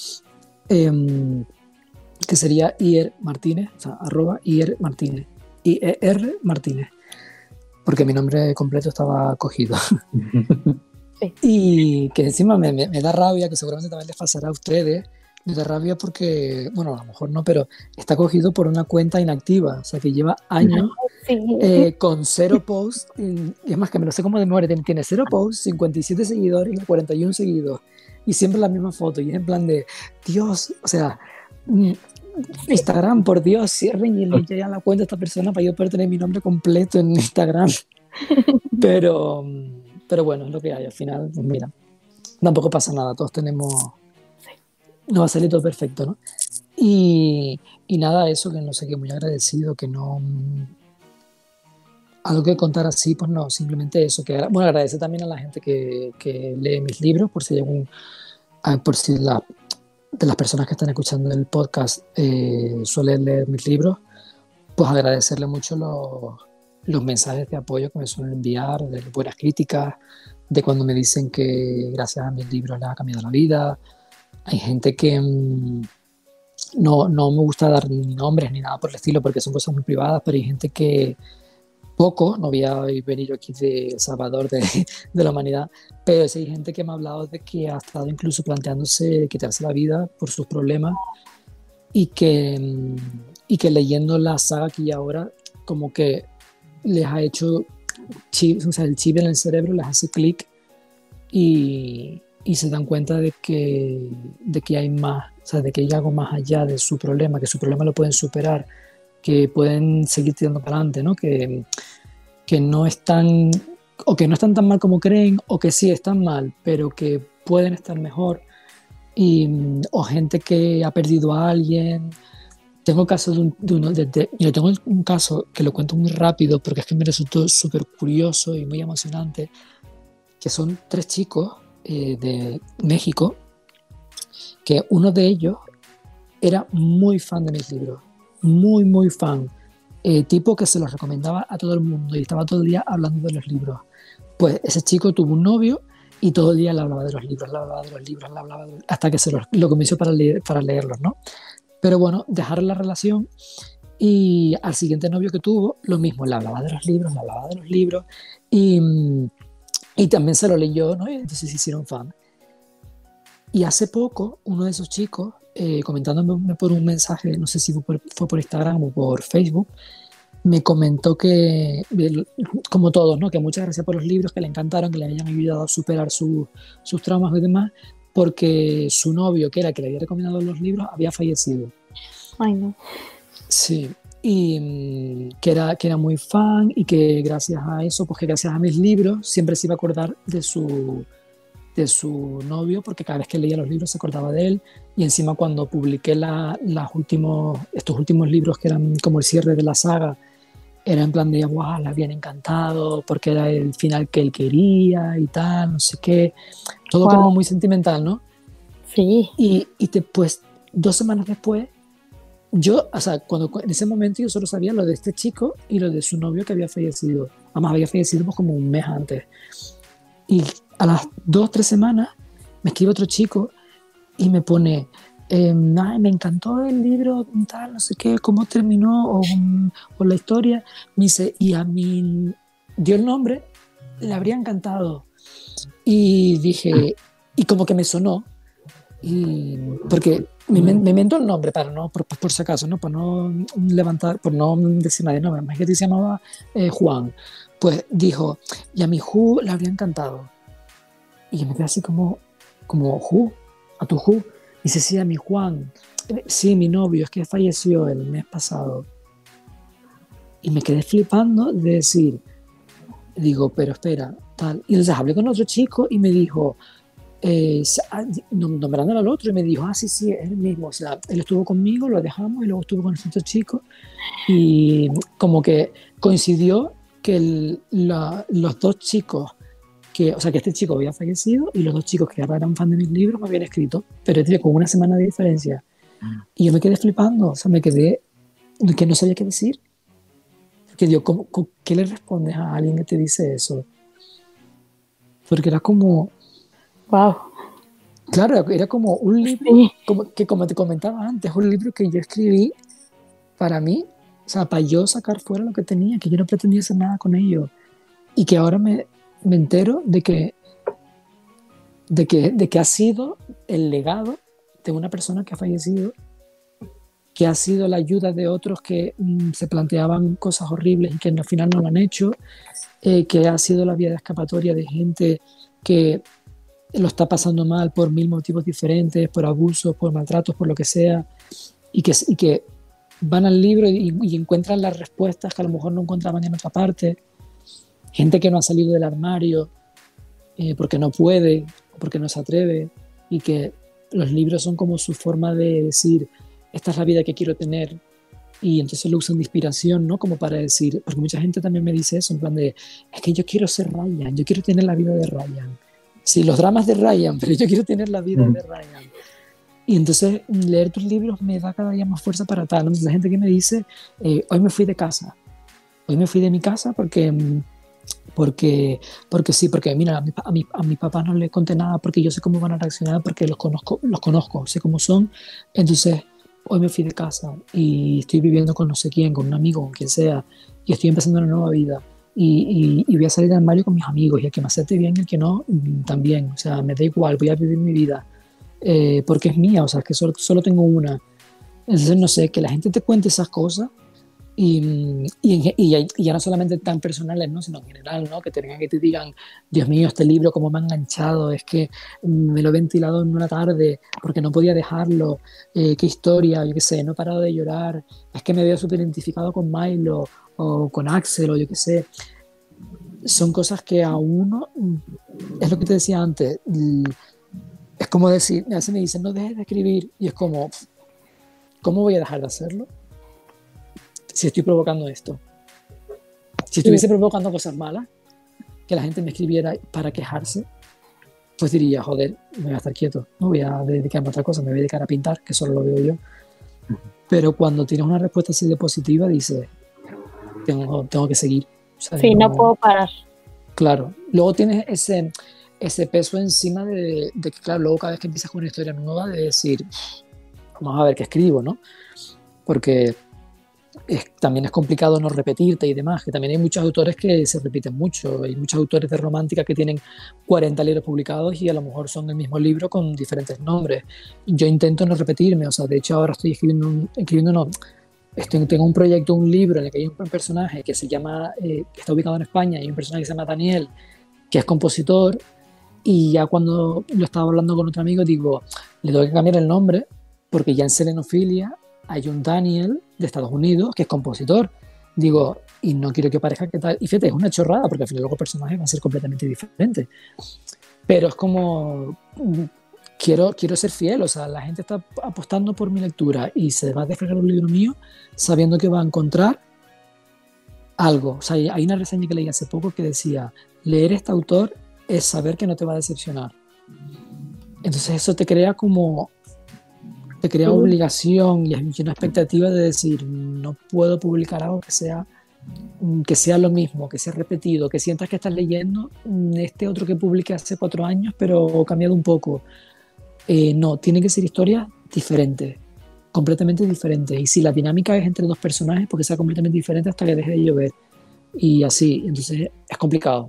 Que sería IR Martínez, o sea, @IR Martínez. IER Martínez. Porque mi nombre completo estaba cogido. Sí. Y que encima me da rabia, que seguramente también les pasará a ustedes, me da rabia porque, bueno, a lo mejor no, pero está cogido por una cuenta inactiva, o sea, que lleva años Sí. con 0 posts, y es más que me lo sé como de memoria, tiene 0 posts, 57 seguidores y 41 seguidos, y siempre la misma foto, y es en plan de, Dios, o sea, Instagram, por Dios, cierren y le ya la cuenta a esta persona para yo poder tener mi nombre completo en Instagram, pero, pero bueno, es lo que hay, al final, pues mira, tampoco pasa nada, todos tenemos, no va a salir todo perfecto, ¿no? Y nada, eso que no sé, que muy agradecido, que no, algo que contar así, pues no, simplemente eso. Bueno, agradecer también a la gente que lee mis libros, por si hay por si de las personas que están escuchando el podcast suelen leer mis libros, pues agradecerle mucho los mensajes de apoyo que me suelen enviar, de buenas críticas, de cuando me dicen que gracias a mis libros les ha cambiado la vida. Hay gente que no me gusta dar ni nombres ni nada por el estilo porque son cosas muy privadas, pero hay gente que no voy a venir yo aquí de Salvador de la humanidad, pero sí hay gente que me ha hablado de que ha estado incluso planteándose quitarse la vida por sus problemas y que leyendo la saga aquí y ahora como que les ha hecho chip, o sea, el chip en el cerebro les hace clic y se dan cuenta de que hay más, o sea, de que hay algo más allá de su problema, que su problema lo pueden superar, que pueden seguir tirando para adelante, ¿no? Que no están, o que no están tan mal como creen, o que sí están mal, pero que pueden estar mejor. O gente que ha perdido a alguien. Tengo casos yo tengo un caso que lo cuento muy rápido porque es que me resultó súper curioso y muy emocionante, que son 3 chicos de México, que uno de ellos era muy fan de mis libros, muy, muy fan, tipo que se los recomendaba a todo el mundo y estaba todo el día hablando de los libros. Pues ese chico tuvo un novio y todo el día le hablaba de los libros, le hablaba de los libros, le hablaba hasta que lo convenció para leerlos, ¿no? Pero bueno, dejaron la relación y al siguiente novio que tuvo, lo mismo, le hablaba de los libros, le hablaba de los libros y, y también se lo leyó, ¿no? Y entonces se hicieron fan. Y hace poco, uno de esos chicos, comentándome por un mensaje, no sé si fue por Instagram o por Facebook, me comentó que, como todos, ¿no? Que muchas gracias por los libros, que le encantaron, que le habían ayudado a superar sus traumas y demás, porque su novio, que era el que le había recomendado los libros, había fallecido. Ay, no. Sí, y que era muy fan y que gracias a eso, pues que gracias a mis libros, siempre se iba a acordar de su novio, porque cada vez que leía los libros se acordaba de él, y encima cuando publiqué estos últimos libros que eran como el cierre de la saga, era en plan de, wow, le habían encantado, porque era el final que él quería y tal, no sé qué, todo como muy sentimental, ¿no? Sí. Y pues 2 semanas después, o sea, en ese momento yo solo sabía lo de este chico y lo de su novio que había fallecido, además había fallecido pues como un mes antes, y a las 2 o 3 semanas me escribe otro chico y me pone, me encantó el libro, tal, no sé qué, cómo terminó o la historia. Me dice, y a mí dio el nombre, le habría encantado. Y dije, y como que me sonó, porque me inventó el nombre para no, por si acaso, ¿no? Por no levantar, por no decir nadie, no, más que se llamaba Juan. Pues dijo, y a mi Ju le habría encantado. Y yo me quedé así como Ju, a tu Ju. Dice, sí, a mi Juan. Sí, mi novio, es que falleció el mes pasado. Y me quedé flipando de decir, digo, pero espera, tal. Y entonces hablé con otro chico y me dijo, nombrándolo al otro, y me dijo, sí, es el mismo. O sea, él estuvo conmigo, lo dejamos y luego estuvo con este otro chico. Y como que coincidió que los 2 chicos, o sea, que este chico había fallecido y los 2 chicos que ahora eran fan de mis libros me habían escrito, pero con una semana de diferencia. Y yo me quedé flipando, o sea, me quedé que no sabía qué decir. Que digo, ¿qué le respondes a alguien que te dice eso? Porque era como... Wow. Claro, era como un libro, Sí. como te comentaba antes, un libro que yo escribí para mí, o sea, para yo sacar fuera lo que tenía, que yo no pretendía hacer nada con ello. Y que ahora me entero de que de que ha sido el legado de una persona que ha fallecido, que ha sido la ayuda de otros que se planteaban cosas horribles y que al final no lo han hecho, que ha sido la vía de escapatoria de gente que lo está pasando mal por mil motivos diferentes, por abusos, por maltratos, por lo que sea, y que van al libro y encuentran las respuestas que a lo mejor no encontraban en otra parte. Gente que no ha salido del armario porque no puede, porque no se atreve, y que los libros son como su forma de decir, esta es la vida que quiero tener, y entonces lo usan de inspiración, ¿no? Como para decir, porque mucha gente también me dice eso, en plan de, es que yo quiero ser Ryan, yo quiero tener la vida de Ryan. Sí, los dramas de Ryan, pero yo quiero tener la vida de Ryan. Y entonces leer tus libros me da cada día más fuerza para tal. Entonces hay gente que me dice, hoy me fui de casa, hoy me fui de mi casa porque sí, porque mira, a mi papá no le conté nada porque yo sé cómo van a reaccionar, porque los conozco, sé cómo son. Entonces hoy me fui de casa y estoy viviendo con no sé quién, con un amigo, con quien sea, y estoy empezando una nueva vida. Y voy a salir del armario con mis amigos, y el que me acepte bien y el que no, también. O sea, me da igual, voy a vivir mi vida porque es mía, o sea, es que solo tengo una. Entonces, no sé, que la gente te cuente esas cosas y ya no solamente tan personales, ¿no? Sino en general, ¿no? Que te digan, Dios mío, este libro cómo me ha enganchado, es que me lo he ventilado en una tarde porque no podía dejarlo, qué historia, yo qué sé, no he parado de llorar, es que me veo súper identificado con Milo o con Axel o yo qué sé. Son cosas que a uno, es lo que te decía antes, es como decir, a veces me dicen, no dejes de escribir, y es como, ¿cómo voy a dejar de hacerlo si estoy provocando esto? Si estuviese provocando cosas malas, que la gente me escribiera para quejarse, pues diría, joder, me voy a estar quieto, no voy a dedicarme a otra cosa, me voy a dedicar a pintar, que solo lo veo yo. Pero cuando tienes una respuesta así de positiva, dices, tengo que seguir. ¿Sabes? Sí, no puedo parar. Claro. Luego tienes ese peso encima de que, claro, luego cada vez que empiezas con una historia nueva, de decir, vamos a ver qué escribo, ¿no? Porque también es complicado no repetirte y demás, que también hay muchos autores que se repiten mucho, hay muchos autores de romántica que tienen 40 libros publicados y a lo mejor son el mismo libro con diferentes nombres. Yo intento no repetirme, o sea, de hecho ahora estoy tengo un proyecto, un libro en el que hay un personaje que se llama, que está ubicado en España, y un personaje que se llama Daniel, que es compositor, y ya cuando lo estaba hablando con otro amigo digo, le tengo que cambiar el nombre porque ya en Selenofilia hay un Daniel de Estados Unidos que es compositor. Digo, y no quiero que parezca que tal. Y fíjate, es una chorrada porque al final luego el personaje va a ser completamente diferente. Pero es como, quiero ser fiel, o sea, la gente está apostando por mi lectura y se va a descargar un libro mío sabiendo que va a encontrar algo. O sea, hay una reseña que leí hace poco que decía, leer este autor es saber que no te va a decepcionar. Entonces eso te crea obligación y una expectativa de decir, no puedo publicar algo que sea lo mismo, que sea repetido, que sientas que estás leyendo este otro que publiqué hace 4 años, pero cambiado un poco. No, tienen que ser historias diferentes, completamente diferentes. Y si la dinámica es entre dos personajes, porque sea completamente diferente hasta que deje de llover. Y así, entonces es complicado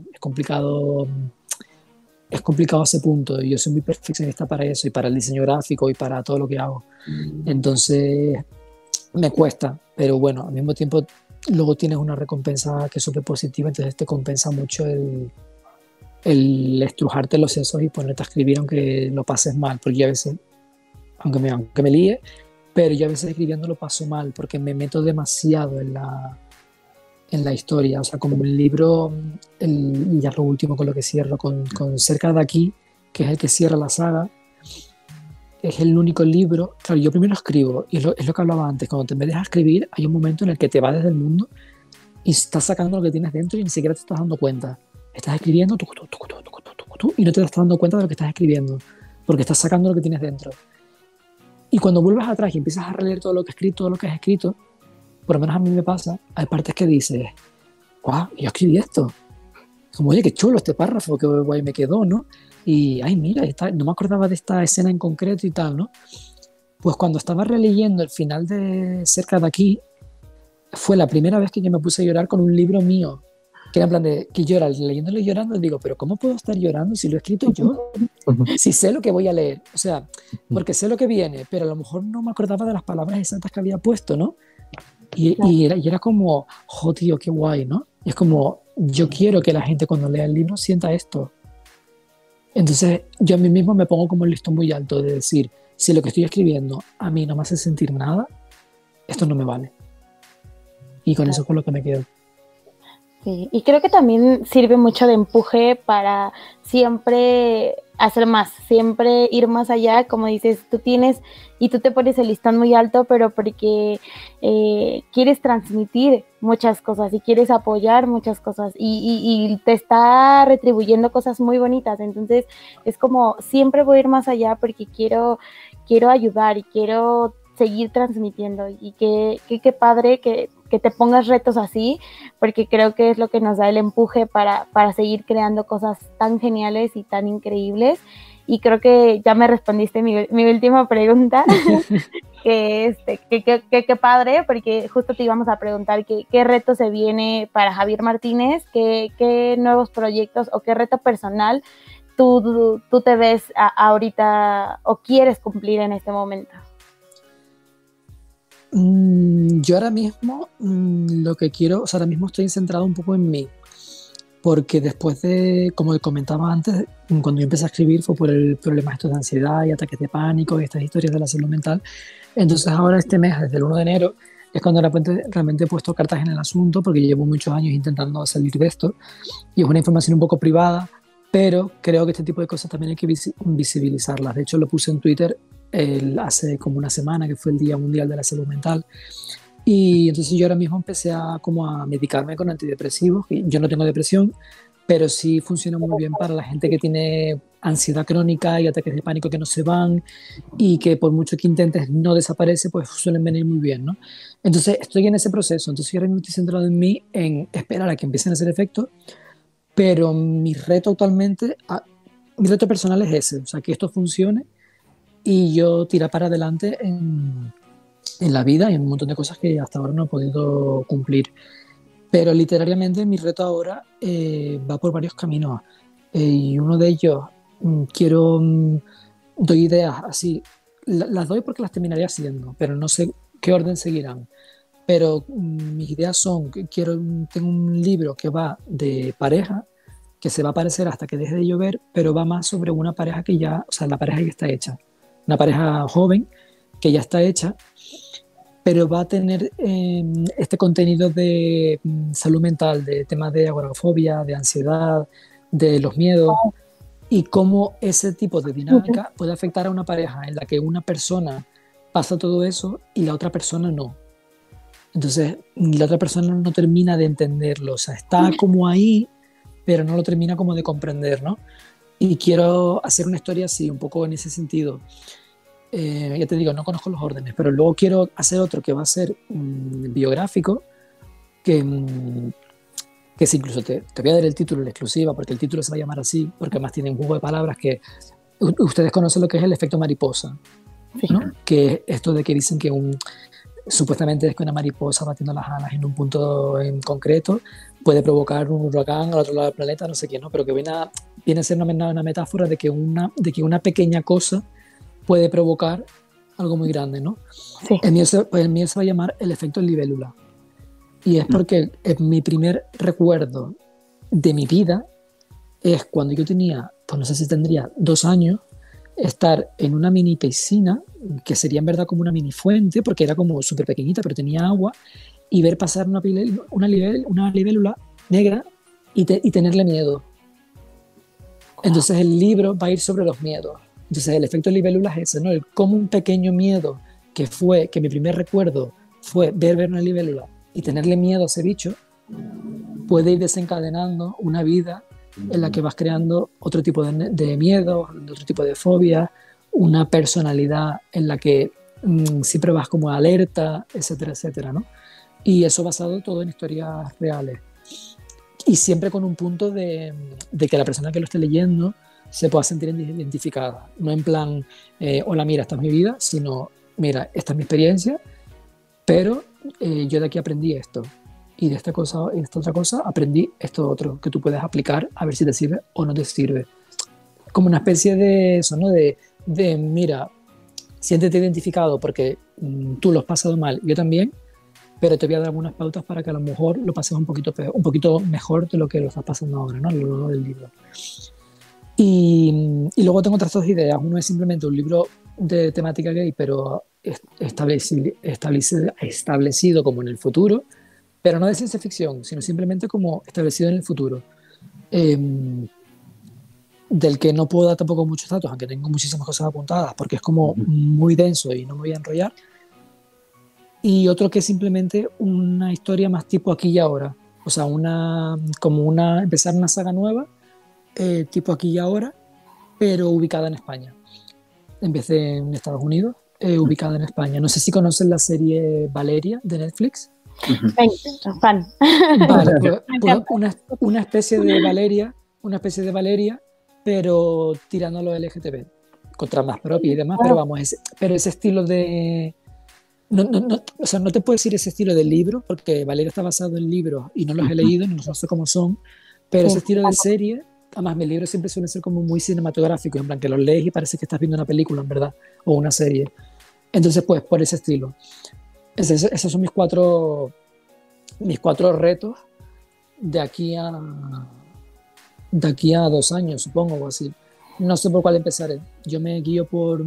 ese punto. Y yo soy muy perfeccionista para eso, y para el diseño gráfico, y para todo lo que hago. Entonces me cuesta, pero bueno, al mismo tiempo luego tienes una recompensa que es súper positiva, entonces te compensa mucho el estrujarte los sesos y ponerte a escribir aunque lo pases mal, porque yo a veces, aunque me líe, pero yo a veces escribiendo lo paso mal porque me meto demasiado en la historia. O sea, como el libro, y ya lo último con lo que cierro, con Cerca de aquí, que es el que cierra la saga, es el único libro. Claro, yo primero escribo, y es lo que hablaba antes, cuando te dejas escribir hay un momento en el que te vas desde el mundo y estás sacando lo que tienes dentro y ni siquiera te estás dando cuenta. Estás escribiendo y no te estás dando cuenta de lo que estás escribiendo, porque estás sacando lo que tienes dentro. Y cuando vuelves atrás y empiezas a releer todo lo que has escrito, por lo menos a mí me pasa, hay partes que dices, ¡guau! Yo escribí esto. Como, oye, qué chulo este párrafo, qué guay me quedó, ¿no? Y, ay, mira, no me acordaba de esta escena en concreto y tal, ¿no? Pues cuando estaba releyendo el final de Cerca de aquí, fue la primera vez que yo me puse a llorar con un libro mío, que era en plan de que llora, leyéndolo y llorando, digo, pero ¿cómo puedo estar llorando si lo he escrito yo? Si sé lo que voy a leer, o sea, porque sé lo que viene, pero a lo mejor no me acordaba de las palabras exactas que había puesto, ¿no? Y era como, jo, tío, qué guay, ¿no? Y es como, yo quiero que la gente cuando lea el libro sienta esto. Entonces, yo a mí mismo me pongo como el listón muy alto de decir, si lo que estoy escribiendo a mí no me hace sentir nada, esto no me vale. Y con eso es con lo que me quedo. Sí, y creo que también sirve mucho de empuje para siempre hacer más, siempre ir más allá, como dices, tú tienes y tú te pones el listón muy alto, pero porque quieres transmitir muchas cosas y quieres apoyar muchas cosas y te está retribuyendo cosas muy bonitas, entonces es como siempre voy a ir más allá porque quiero ayudar y quiero seguir transmitiendo y qué padre que te pongas retos así, porque creo que es lo que nos da el empuje para seguir creando cosas tan geniales y tan increíbles. Y creo que ya me respondiste mi última pregunta, que padre, porque justo te íbamos a preguntar qué reto se viene para Javier Martínez, qué nuevos proyectos o qué reto personal tú te ves ahorita o quieres cumplir en este momento. Yo ahora mismo lo que quiero, o sea, ahora mismo estoy centrado un poco en mí, porque después de, como comentaba antes, cuando yo empecé a escribir fue por el problema estos de ansiedad y ataques de pánico y estas historias de la salud mental. Entonces ahora este mes, desde el 1 de enero, es cuando realmente he puesto cartas en el asunto, porque llevo muchos años intentando salir de esto y es una información un poco privada, pero creo que este tipo de cosas también hay que visibilizarlas. De hecho, lo puse en Twitter hace como una semana, que fue el Día Mundial de la Salud Mental. Y entonces yo ahora mismo empecé como a medicarme con antidepresivos. Yo no tengo depresión, pero sí funciona muy bien para la gente que tiene ansiedad crónica y ataques de pánico que no se van y que por mucho que intentes no desaparece, pues suelen venir muy bien, ¿no? Entonces estoy en ese proceso. Entonces yo ahora mismo estoy centrado en mí, en esperar a que empiecen a hacer efecto, pero mi reto personal es ese, o sea, que esto funcione y yo tirar para adelante en la vida y en un montón de cosas que hasta ahora no he podido cumplir. Pero literariamente mi reto ahora va por varios caminos. Y uno de ellos, doy ideas así, las doy porque las terminaré haciendo, pero no sé qué orden seguirán. Pero mis ideas son que tengo un libro que va de pareja, que se va a aparecer hasta que deje de llover, pero va más sobre una pareja que ya, o sea, la pareja ya está hecha. Una pareja joven que ya está hecha, pero va a tener este contenido de salud mental, de temas de agorafobia, de ansiedad, de los miedos, y cómo ese tipo de dinámica puede afectar a una pareja en la que una persona pasa todo eso y la otra persona no. Entonces, la otra persona no termina de entenderlo, o sea, está como ahí, pero no lo termina como de comprender, ¿no? Y quiero hacer una historia así, un poco en ese sentido. Ya te digo, no conozco los órdenes, pero luego quiero hacer otro que va a ser biográfico, que si incluso te voy a dar el título, la exclusiva, porque el título se va a llamar así, porque además tiene un juego de palabras que ustedes conocen lo que es el efecto mariposa, ¿no? Sí. Que es esto de que dicen que supuestamente es que una mariposa batiendo las alas en un punto en concreto puede provocar un huracán al otro lado del planeta, no sé qué, ¿no? Pero que viene a ser una metáfora de que una pequeña cosa puede provocar algo muy grande, ¿no? Sí. El mío se va a llamar el efecto libélula. Y es porque mi primer recuerdo de mi vida es cuando yo tenía, pues no sé si tendría 2 años, estar en una mini piscina, que sería en verdad como una mini fuente, porque era como súper pequeñita, pero tenía agua, y ver pasar una libélula negra y tenerle miedo. Entonces el libro va a ir sobre los miedos. Entonces el efecto libélula es ese, ¿no? Como un pequeño miedo que mi primer recuerdo fue ver una libélula y tenerle miedo a ese bicho, puede ir desencadenando una vida en la que vas creando otro tipo de miedo, otro tipo de fobia, una personalidad en la que siempre vas como alerta, etcétera, etcétera, ¿no? Y eso basado todo en historias reales. Y siempre con un punto de que la persona que lo esté leyendo se pueda sentir identificada. No en plan, hola, mira, esta es mi vida, sino, mira, esta es mi experiencia, pero yo de aquí aprendí esto. y de esta cosa y de esta otra cosa aprendí esto otro que tú puedes aplicar a ver si te sirve o no te sirve. Como una especie de eso, ¿no? De mira, siéntete identificado porque tú lo has pasado mal, yo también, pero te voy a dar algunas pautas para que a lo mejor lo pases un poquito mejor de lo que lo estás pasando ahora, ¿no? A lo largo del libro. Y luego tengo otras dos ideas. Uno es simplemente un libro de temática gay, pero establecido como en el futuro, pero no de ciencia ficción, sino simplemente como establecido en el futuro. Del que no puedo dar tampoco muchos datos, aunque tengo muchísimas cosas apuntadas, porque es como muy denso y no me voy a enrollar. Y otro que es simplemente una historia más tipo aquí y ahora. O sea, empezar una saga nueva, tipo aquí y ahora, pero ubicada en España. En vez de en Estados Unidos, ubicada en España. No sé si conocen la serie Valeria de Netflix. Fan. Vale, pues una especie de Valeria, pero tirando a lo LGTB, con tramas propias y demás, pero vamos, pero ese estilo de... No, o sea, no te puedo decir ese estilo de libro, porque Valeria está basado en libros y no los he leído, no sé cómo son, pero ese estilo de serie, además mis libros siempre suelen ser como muy cinematográficos, en plan que los lees y parece que estás viendo una película, en verdad, o una serie. Entonces, pues, por ese estilo. Esos son mis cuatro retos de aquí a 2 años, supongo, o así. No sé por cuál empezaré. Yo me guío por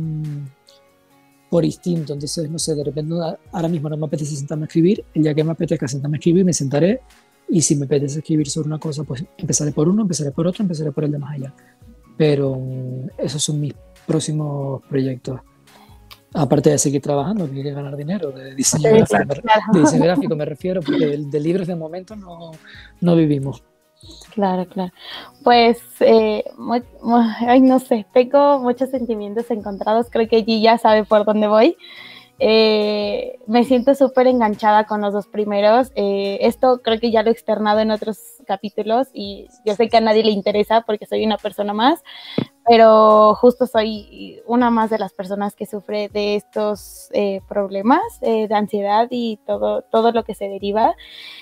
instinto, entonces, no sé, de repente ahora mismo no me apetece sentarme a escribir, el día que me apetezca sentarme a escribir me sentaré, y si me apetece escribir sobre una cosa, pues empezaré por uno, empezaré por otro, empezaré por el de más allá. Pero esos son mis próximos proyectos. Aparte de seguir trabajando, que hay que ganar dinero, de diseño gráfico me refiero, porque de libros de momento no vivimos. Claro. Pues, ay, no sé, tengo muchos sentimientos encontrados, creo que G ya sabe por dónde voy. Me siento súper enganchada con los dos primeros. Esto creo que ya lo he externado en otros capítulos y yo sé que a nadie le interesa porque soy una persona más, pero justo soy una más de las personas que sufre de estos problemas de ansiedad y todo lo que se deriva.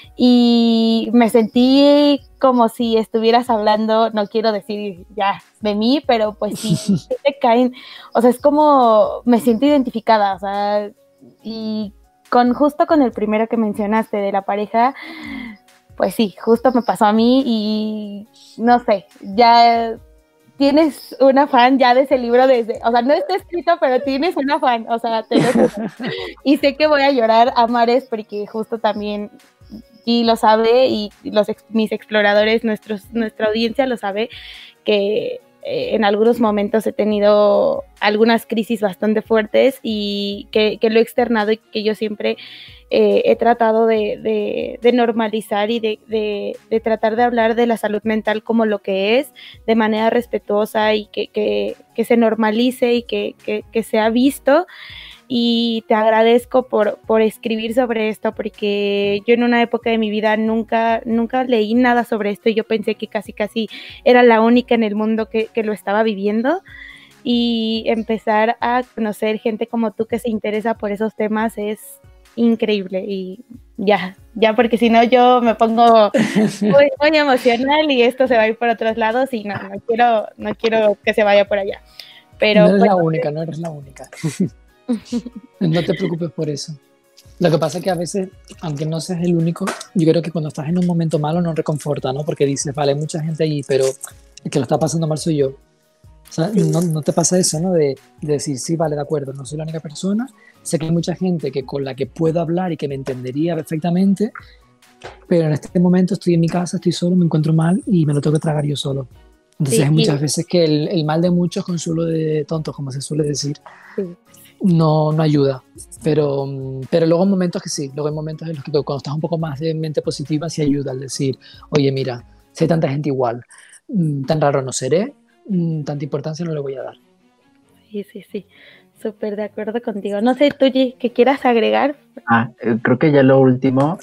Y me sentí como si estuvieras hablando, no quiero decir ya de mí, pero pues sí te caen, o sea, es como me siento identificada, o sea, y justo con el primero que mencionaste de la pareja, pues sí, justo me pasó a mí y no sé, ya tienes una fan ya de ese libro o sea, no está escrito, pero tienes una fan, o sea, te lo juro. Y sé que voy a llorar a mares porque justo también y lo sabe y mis exploradores, nuestra audiencia lo sabe, que en algunos momentos he tenido algunas crisis bastante fuertes y que lo he externado y que yo siempre he tratado de normalizar y de tratar de hablar de la salud mental como lo que es, de manera respetuosa y que se normalice y que sea visto. Y te agradezco por escribir sobre esto, porque yo en una época de mi vida nunca leí nada sobre esto y yo pensé que casi era la única en el mundo que lo estaba viviendo, y empezar a conocer gente como tú que se interesa por esos temas es increíble. Y ya porque si no yo me pongo muy emocional y esto se va a ir por otros lados y no quiero que se vaya por allá. Pero no eres la única. No te preocupes por eso. Lo que pasa es que a veces, aunque no seas el único, yo creo que cuando estás en un momento malo no reconforta, ¿no? Porque dices, vale, hay mucha gente allí, pero el que lo está pasando mal soy yo. O sea, sí. no te pasa eso, ¿no? De decir, sí, vale, de acuerdo, no soy la única persona. Sé que hay mucha gente con la que puedo hablar y que me entendería perfectamente, pero en este momento estoy en mi casa, estoy solo, me encuentro mal y me lo tengo que tragar yo solo. Entonces hay muchas veces que el mal de muchos consuelo de tontos, como se suele decir. Sí. No ayuda, pero luego hay momentos que sí, luego hay momentos en los que cuando estás un poco más de mente positiva sí ayuda al decir, oye mira, si hay tanta gente igual, tan raro no seré, tanta importancia no le voy a dar. Sí, súper de acuerdo contigo. No sé, Tuyi, ¿qué quieras agregar? Creo que ya lo último,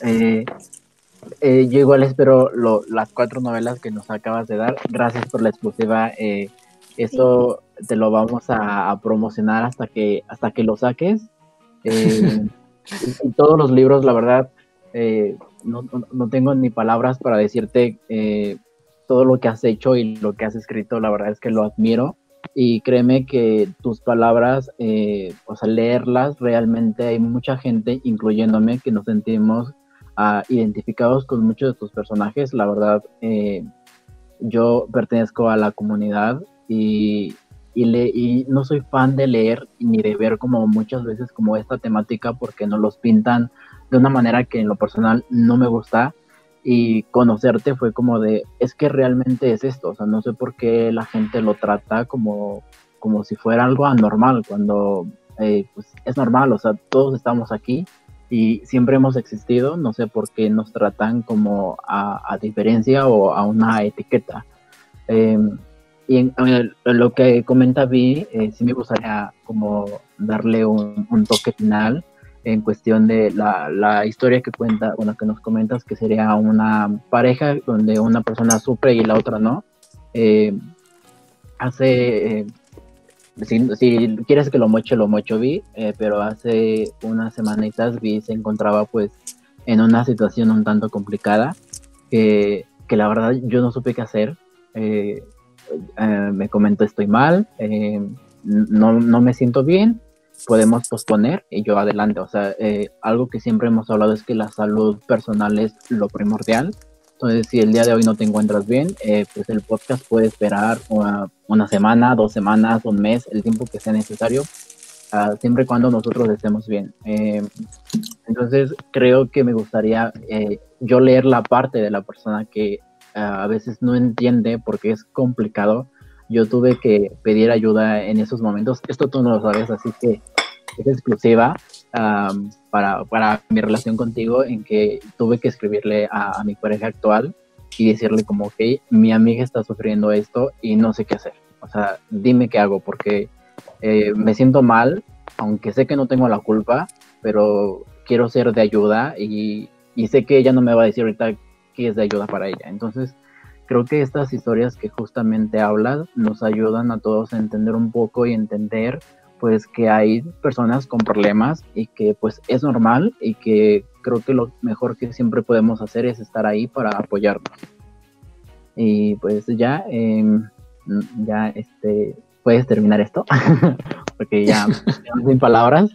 yo igual espero las 4 novelas que nos acabas de dar, gracias por la exclusiva. Eso te lo vamos a promocionar hasta que lo saques. Y todos los libros, la verdad, no tengo ni palabras para decirte todo lo que has hecho y lo que has escrito. La verdad es que lo admiro. Y créeme que tus palabras, o sea, leerlas, realmente hay mucha gente, incluyéndome, que nos sentimos identificados con muchos de tus personajes. La verdad, yo pertenezco a la comunidad y no soy fan de leer ni de ver como muchas veces como esta temática porque nos los pintan de una manera que en lo personal no me gusta. Y conocerte fue como de, es que realmente es esto, o sea, no sé por qué la gente lo trata como si fuera algo anormal, cuando pues es normal, o sea, todos estamos aquí y siempre hemos existido, no sé por qué nos tratan como a diferencia o a una etiqueta. Eh, y en lo que comenta Vi, sí me gustaría como darle un toque final en cuestión de la historia que cuenta, bueno, que nos comentas, que sería una pareja donde una persona sufre y la otra no. Eh, hace, si quieres que lo mocho Vi, pero hace unas semanitas Vi se encontraba pues en una situación un tanto complicada, que la verdad yo no supe qué hacer. Eh, me comentó estoy mal, no me siento bien, podemos posponer y yo adelante. O sea, algo que siempre hemos hablado es que la salud personal es lo primordial. Entonces, si el día de hoy no te encuentras bien, pues el podcast puede esperar una semana, 2 semanas, un mes, el tiempo que sea necesario, siempre y cuando nosotros estemos bien. Entonces, creo que me gustaría yo leer la parte de la persona que a veces no entiende porque es complicado. Yo tuve que pedir ayuda en esos momentos. Esto tú no lo sabes, así que es exclusiva para mi relación contigo, en que tuve que escribirle a mi pareja actual y decirle como que mi amiga está sufriendo esto y no sé qué hacer. O sea, dime qué hago porque me siento mal, aunque sé que no tengo la culpa, pero quiero ser de ayuda y sé que ella no me va a decir ahorita que es de ayuda para ella. Entonces, creo que estas historias que justamente hablas nos ayudan a todos a entender un poco y entender pues que hay personas con problemas y que pues es normal, y que creo que lo mejor que siempre podemos hacer es estar ahí para apoyarnos. Y pues ya, puedes terminar esto, porque ya sin palabras.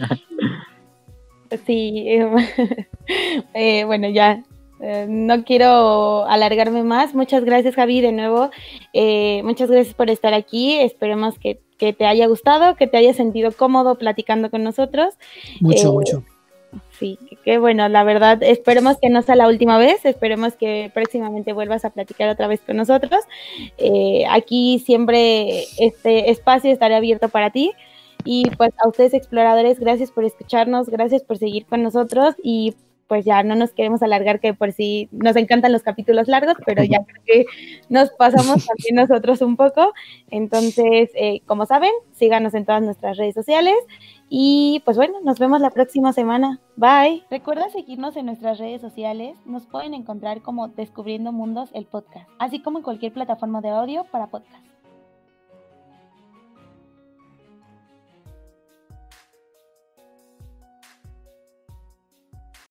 Sí, bueno, ya. No quiero alargarme más. Muchas gracias, Javi, de nuevo. Muchas gracias por estar aquí. Esperemos que te haya gustado, que te hayas sentido cómodo platicando con nosotros. Mucho. Sí, que bueno, la verdad, esperemos que no sea la última vez. Esperemos que próximamente vuelvas a platicar otra vez con nosotros. Aquí siempre este espacio estará abierto para ti. Y pues a ustedes, exploradores, gracias por escucharnos, gracias por seguir con nosotros, y pues ya no nos queremos alargar, que por sí nos encantan los capítulos largos, pero ya creo que nos pasamos también nosotros un poco. Entonces, como saben, síganos en todas nuestras redes sociales y pues bueno, nos vemos la próxima semana. Bye. Recuerda seguirnos en nuestras redes sociales. Nos pueden encontrar como Descubriendo Mundos, el podcast, así como en cualquier plataforma de audio para podcast.